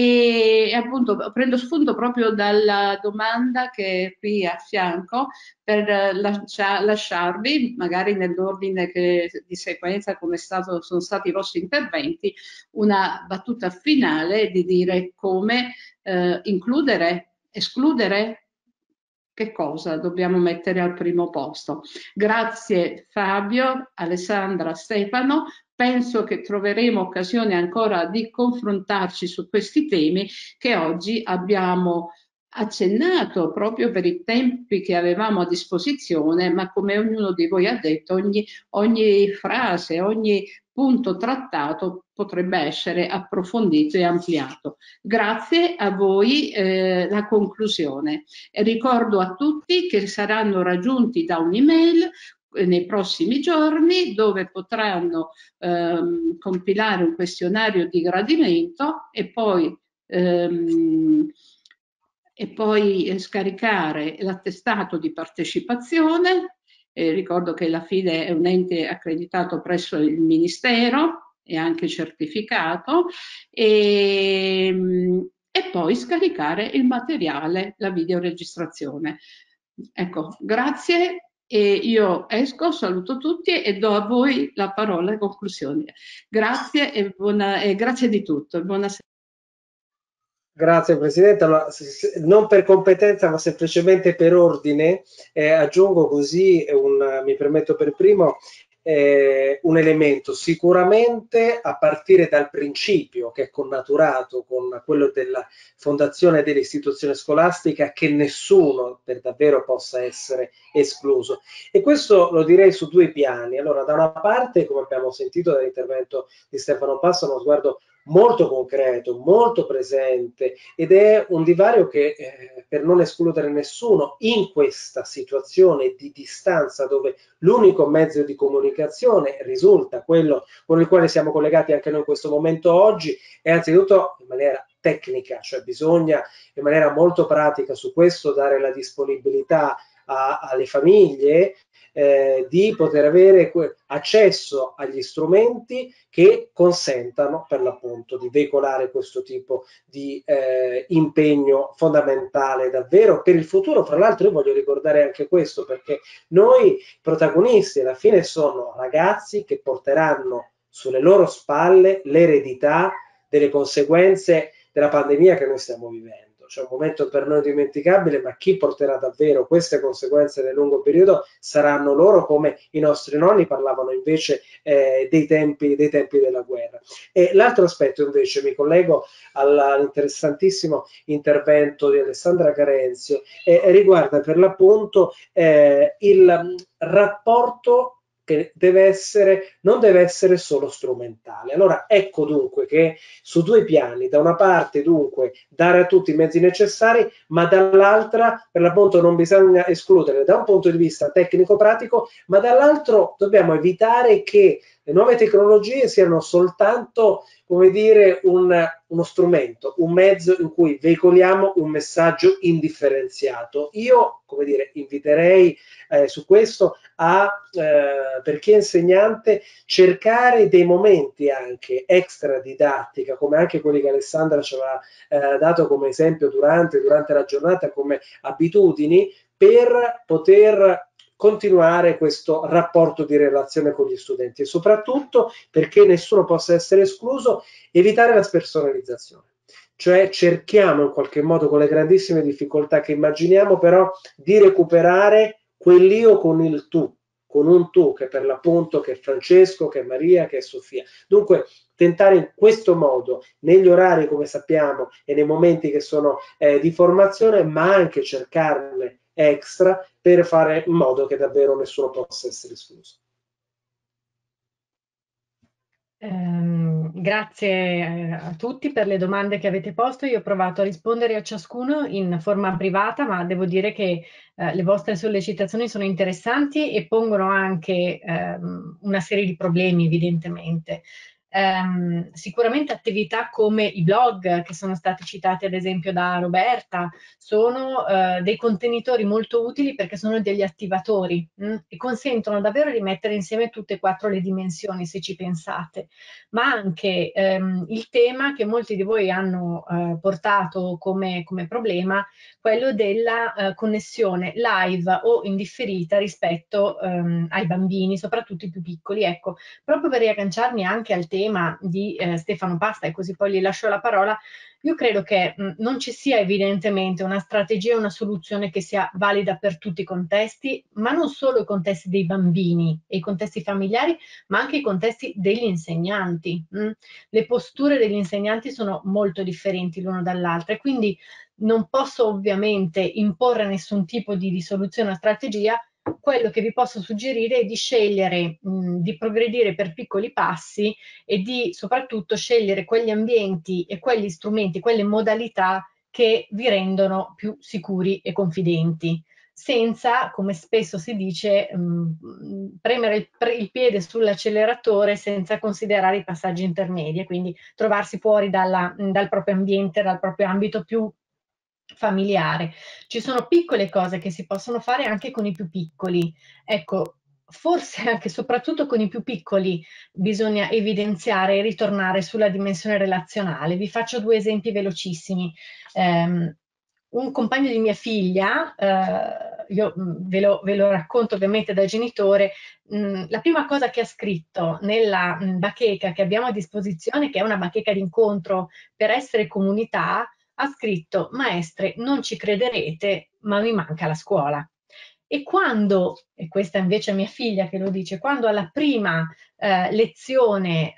e appunto prendo spunto proprio dalla domanda che è qui a fianco, per lasciarvi, magari nell'ordine di sequenza come sono stati i vostri interventi, una battuta finale di dire come includere, escludere, che cosa dobbiamo mettere al primo posto. Grazie Fabio, Alessandra, Stefano. Penso che troveremo occasione ancora di confrontarci su questi temi che oggi abbiamo accennato proprio per i tempi che avevamo a disposizione, ma come ognuno di voi ha detto, ogni frase, ogni punto trattato potrebbe essere approfondito e ampliato. Grazie a voi, la conclusione. E ricordo a tutti che saranno raggiunti da un'email nei prossimi giorni, dove potranno compilare un questionario di gradimento e poi scaricare l'attestato di partecipazione. Ricordo che la FIDE è un ente accreditato presso il Ministero e anche certificato, e poi scaricare il materiale, la videoregistrazione. Ecco, grazie E io esco, saluto tutti e do a voi la parola in conclusione. Grazie e grazie di tutto. Buonasera.
Grazie Presidente. Allora, non per competenza ma semplicemente per ordine, aggiungo così, mi permetto per primo, un elemento. Sicuramente a partire dal principio che è connaturato con quello della fondazione dell'istituzione scolastica, che nessuno per davvero possa essere escluso. E questo lo direi su due piani. Allora, da una parte, come abbiamo sentito dall'intervento di Stefano Passo, uno sguardo molto concreto, molto presente, ed è un divario che, per non escludere nessuno, in questa situazione di distanza dove l'unico mezzo di comunicazione risulta quello con il quale siamo collegati anche noi in questo momento oggi, è anzitutto in maniera tecnica, cioè bisogna in maniera molto pratica su questo dare la disponibilità alle famiglie di poter avere accesso agli strumenti che consentano per l'appunto di veicolare questo tipo di impegno fondamentale davvero per il futuro. Fra l'altro io voglio ricordare anche questo, perché noi protagonisti alla fine sono ragazzi che porteranno sulle loro spalle l'eredità delle conseguenze della pandemia che noi stiamo vivendo. C'è un momento per noi indimenticabile, ma chi porterà davvero queste conseguenze nel lungo periodo saranno loro, come i nostri nonni parlavano invece dei tempi della guerra. E l'altro aspetto invece, mi collego all'interessantissimo intervento di Alessandra Carenzio, riguarda per l'appunto il rapporto che non deve essere solo strumentale. Allora ecco dunque che su due piani, da una parte dunque dare a tutti i mezzi necessari, ma dall'altra per l'appunto non bisogna escludere da un punto di vista tecnico-pratico, ma dall'altro dobbiamo evitare che le nuove tecnologie siano soltanto, come dire, uno strumento, un mezzo in cui veicoliamo un messaggio indifferenziato. Io, come dire, inviterei su questo per chi è insegnante, cercare dei momenti anche extra didattica, come anche quelli che Alessandra ci aveva dato come esempio durante la giornata, come abitudini, per poter continuare questo rapporto di relazione con gli studenti e soprattutto, perché nessuno possa essere escluso, evitare la spersonalizzazione. Cioè cerchiamo in qualche modo, con le grandissime difficoltà che immaginiamo, però di recuperare quell'io con il tu, con un tu che per l'appunto che è Francesco, che è Maria, che è Sofia. Dunque tentare in questo modo, negli orari come sappiamo e nei momenti che sono di formazione, ma anche cercarne extra per fare in modo che davvero nessuno possa essere escluso.
Grazie a tutti per le domande che avete posto. Io ho provato a rispondere a ciascuno in forma privata, ma devo dire che le vostre sollecitazioni sono interessanti e pongono anche una serie di problemi, evidentemente. Sicuramente attività come i blog, che sono stati citati ad esempio da Roberta, sono dei contenitori molto utili perché sono degli attivatori e consentono davvero di mettere insieme tutte e quattro le dimensioni, se ci pensate, ma anche il tema che molti di voi hanno portato come problema, quello della connessione live o indifferita rispetto ai bambini, soprattutto i più piccoli. Ecco, proprio per riagganciarmi anche al tema di Stefano Pasta, e così poi gli lascio la parola, io credo che non ci sia evidentemente una strategia, una soluzione che sia valida per tutti i contesti, ma non solo i contesti dei bambini e i contesti familiari, ma anche i contesti degli insegnanti. Le posture degli insegnanti sono molto differenti l'uno dall'altra e quindi non posso ovviamente imporre nessun tipo di soluzione o strategia. Quello che vi posso suggerire è di scegliere, di progredire per piccoli passi e di soprattutto scegliere quegli ambienti e quegli strumenti, quelle modalità che vi rendono più sicuri e confidenti, senza, come spesso si dice, premere il piede sull'acceleratore senza considerare i passaggi intermedi e quindi trovarsi fuori dal proprio ambiente, dal proprio ambito più familiare. Ci sono piccole cose che si possono fare anche con i più piccoli. Ecco, forse anche soprattutto con i più piccoli bisogna evidenziare e ritornare sulla dimensione relazionale. Vi faccio due esempi velocissimi. Un compagno di mia figlia io ve lo racconto ovviamente da genitore. La prima cosa che ha scritto nella bacheca che abbiamo a disposizione, che è una bacheca d'incontro per essere comunità, ha scritto: maestre, non ci crederete, ma mi manca la scuola. E quando, e questa invece è mia figlia che lo dice, quando alla prima lezione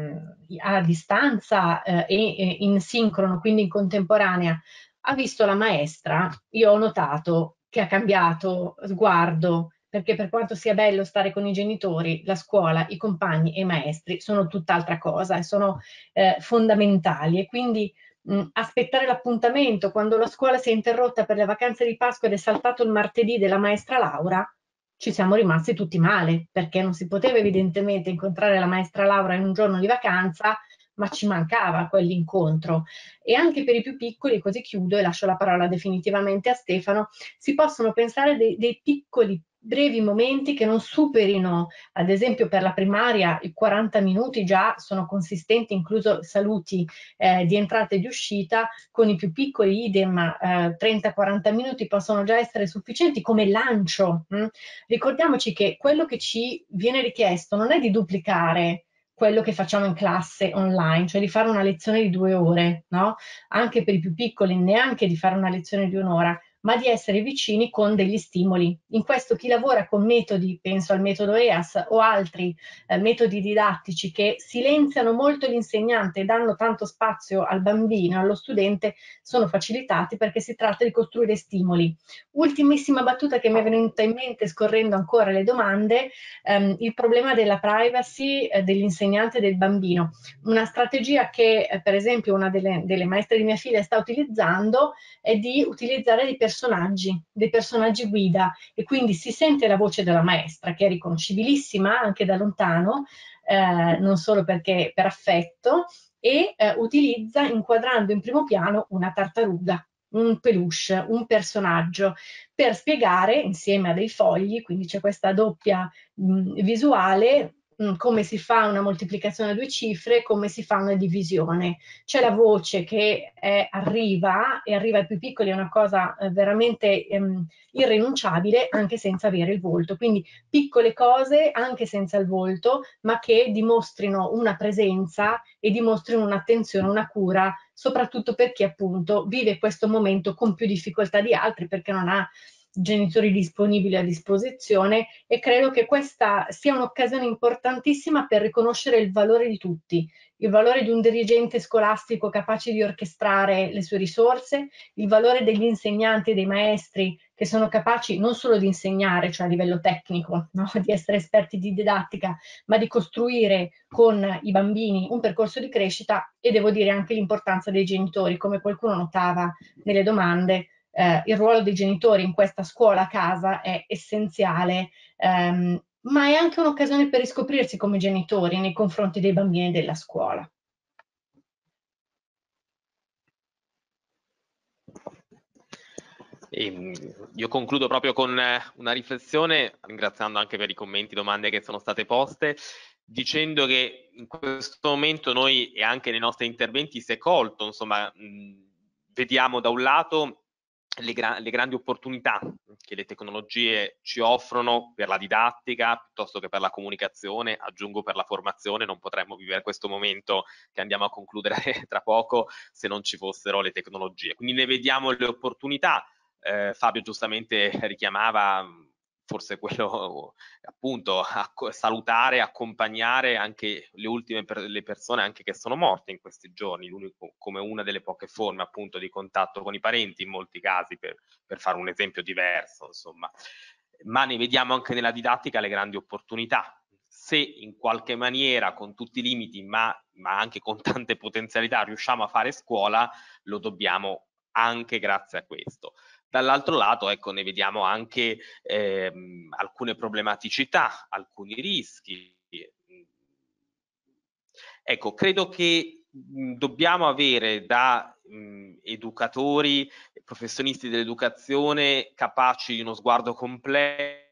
a distanza e in sincrono, quindi in contemporanea, ha visto la maestra, io ho notato che ha cambiato sguardo, perché per quanto sia bello stare con i genitori, la scuola, i compagni e i maestri sono tutt'altra cosa e sono fondamentali. E quindi aspettare l'appuntamento quando la scuola si è interrotta per le vacanze di Pasqua ed è saltato il martedì della maestra Laura, ci siamo rimasti tutti male, perché non si poteva evidentemente incontrare la maestra Laura in un giorno di vacanza, ma ci mancava quell'incontro. E anche per i più piccoli, così chiudo e lascio la parola definitivamente a Stefano, si possono pensare dei piccoli brevi momenti che non superino, ad esempio per la primaria i 40 minuti già sono consistenti, incluso saluti di entrata e di uscita. Con i più piccoli idem, 30-40 minuti possono già essere sufficienti come lancio. Ricordiamoci che quello che ci viene richiesto non è di duplicare quello che facciamo in classe online, cioè di fare una lezione di 2 ore, no? Anche per i più piccoli, neanche di fare una lezione di 1 ora, ma di essere vicini con degli stimoli. In questo chi lavora con metodi, penso al metodo EAS o altri metodi didattici che silenziano molto l'insegnante e danno tanto spazio al bambino, allo studente, sono facilitati perché si tratta di costruire stimoli. Ultimissima battuta che mi è venuta in mente scorrendo ancora le domande, il problema della privacy dell'insegnante e del bambino. Una strategia che per esempio una delle maestre di mia figlia sta utilizzando è di utilizzare dei personaggi guida, e quindi si sente la voce della maestra che è riconoscibilissima anche da lontano, non solo perché per affetto, e utilizza inquadrando in primo piano una tartaruga, un peluche, un personaggio, per spiegare insieme a dei fogli, quindi c'è questa doppia visuale, come si fa una moltiplicazione a 2 cifre, come si fa una divisione. C'è la voce che arriva ai più piccoli, è una cosa veramente irrinunciabile, anche senza avere il volto. Quindi piccole cose anche senza il volto, ma che dimostrino una presenza e dimostrino un'attenzione, una cura, soprattutto per chi appunto vive questo momento con più difficoltà di altri, perché non ha genitori disponibili a disposizione. E credo che questa sia un'occasione importantissima per riconoscere il valore di tutti, il valore di un dirigente scolastico capace di orchestrare le sue risorse, il valore degli insegnanti e dei maestri che sono capaci non solo di insegnare, cioè a livello tecnico, no? Di essere esperti di didattica, ma di costruire con i bambini un percorso di crescita. E devo dire anche l'importanza dei genitori, come qualcuno notava nelle domande. Il ruolo dei genitori in questa scuola a casa è essenziale, ma è anche un'occasione per riscoprirsi come genitori nei confronti dei bambini della scuola.
Io concludo proprio con una riflessione, ringraziando anche per i commenti, domande che sono state poste, dicendo che in questo momento noi, e anche nei nostri interventi, si è colto, insomma, vediamo da un lato le grandi opportunità che le tecnologie ci offrono per la didattica piuttosto che per la comunicazione, aggiungo per la formazione. Non potremmo vivere questo momento che andiamo a concludere tra poco se non ci fossero le tecnologie. Quindi ne vediamo le opportunità. Fabio giustamente richiamava forse quello, appunto, salutare, accompagnare anche le ultime le persone anche che sono morte in questi giorni, come una delle poche forme appunto di contatto con i parenti in molti casi, per fare un esempio diverso, insomma. Ma ne vediamo anche nella didattica le grandi opportunità. Se in qualche maniera, con tutti i limiti, ma anche con tante potenzialità, riusciamo a fare scuola, lo dobbiamo anche grazie a questo. Dall'altro lato, ecco, ne vediamo anche alcune problematicità, alcuni rischi. Ecco, credo che dobbiamo avere da educatori, professionisti dell'educazione capaci di uno sguardo complesso,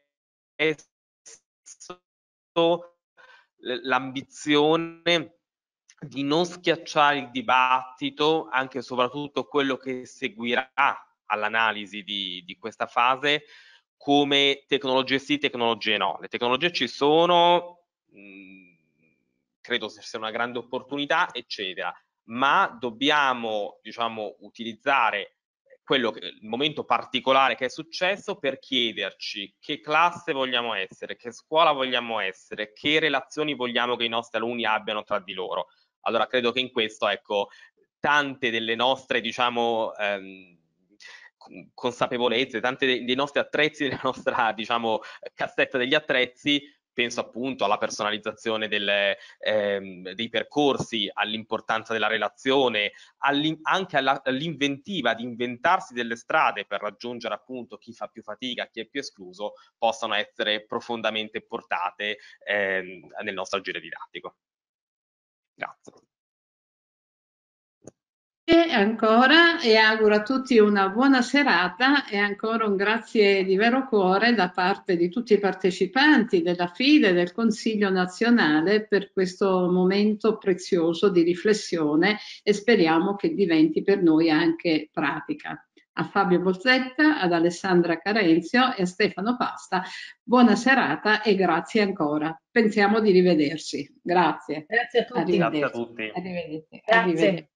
l'ambizione di non schiacciare il dibattito, anche e soprattutto quello che seguirà all'analisi di questa fase, come tecnologie sì, tecnologie no. Le tecnologie ci sono, credo sia una grande opportunità, eccetera, ma dobbiamo, diciamo, utilizzare il momento particolare che è successo per chiederci che classe vogliamo essere, che scuola vogliamo essere, che relazioni vogliamo che i nostri alunni abbiano tra di loro. Allora credo che in questo, ecco, tante delle nostre, diciamo, consapevolezze, tanti dei nostri attrezzi, della nostra, diciamo, cassetta degli attrezzi, penso appunto alla personalizzazione dei percorsi, all'importanza della relazione, anche all'inventiva di inventarsi delle strade per raggiungere appunto chi fa più fatica, chi è più escluso, possano essere profondamente portate nel nostro agire didattico. Grazie.
E ancora, e auguro a tutti una buona serata e ancora un grazie di vero cuore da parte di tutti i partecipanti della FIDE e del Consiglio nazionale per questo momento prezioso di riflessione e speriamo che diventi per noi anche pratica. A Fabio Bozzetta, ad Alessandra Carenzio e a Stefano Pasta, buona serata e grazie ancora. Pensiamo di rivedersi. Grazie.
Grazie a tutti.
Grazie a tutti.
Arrivederci.
Grazie.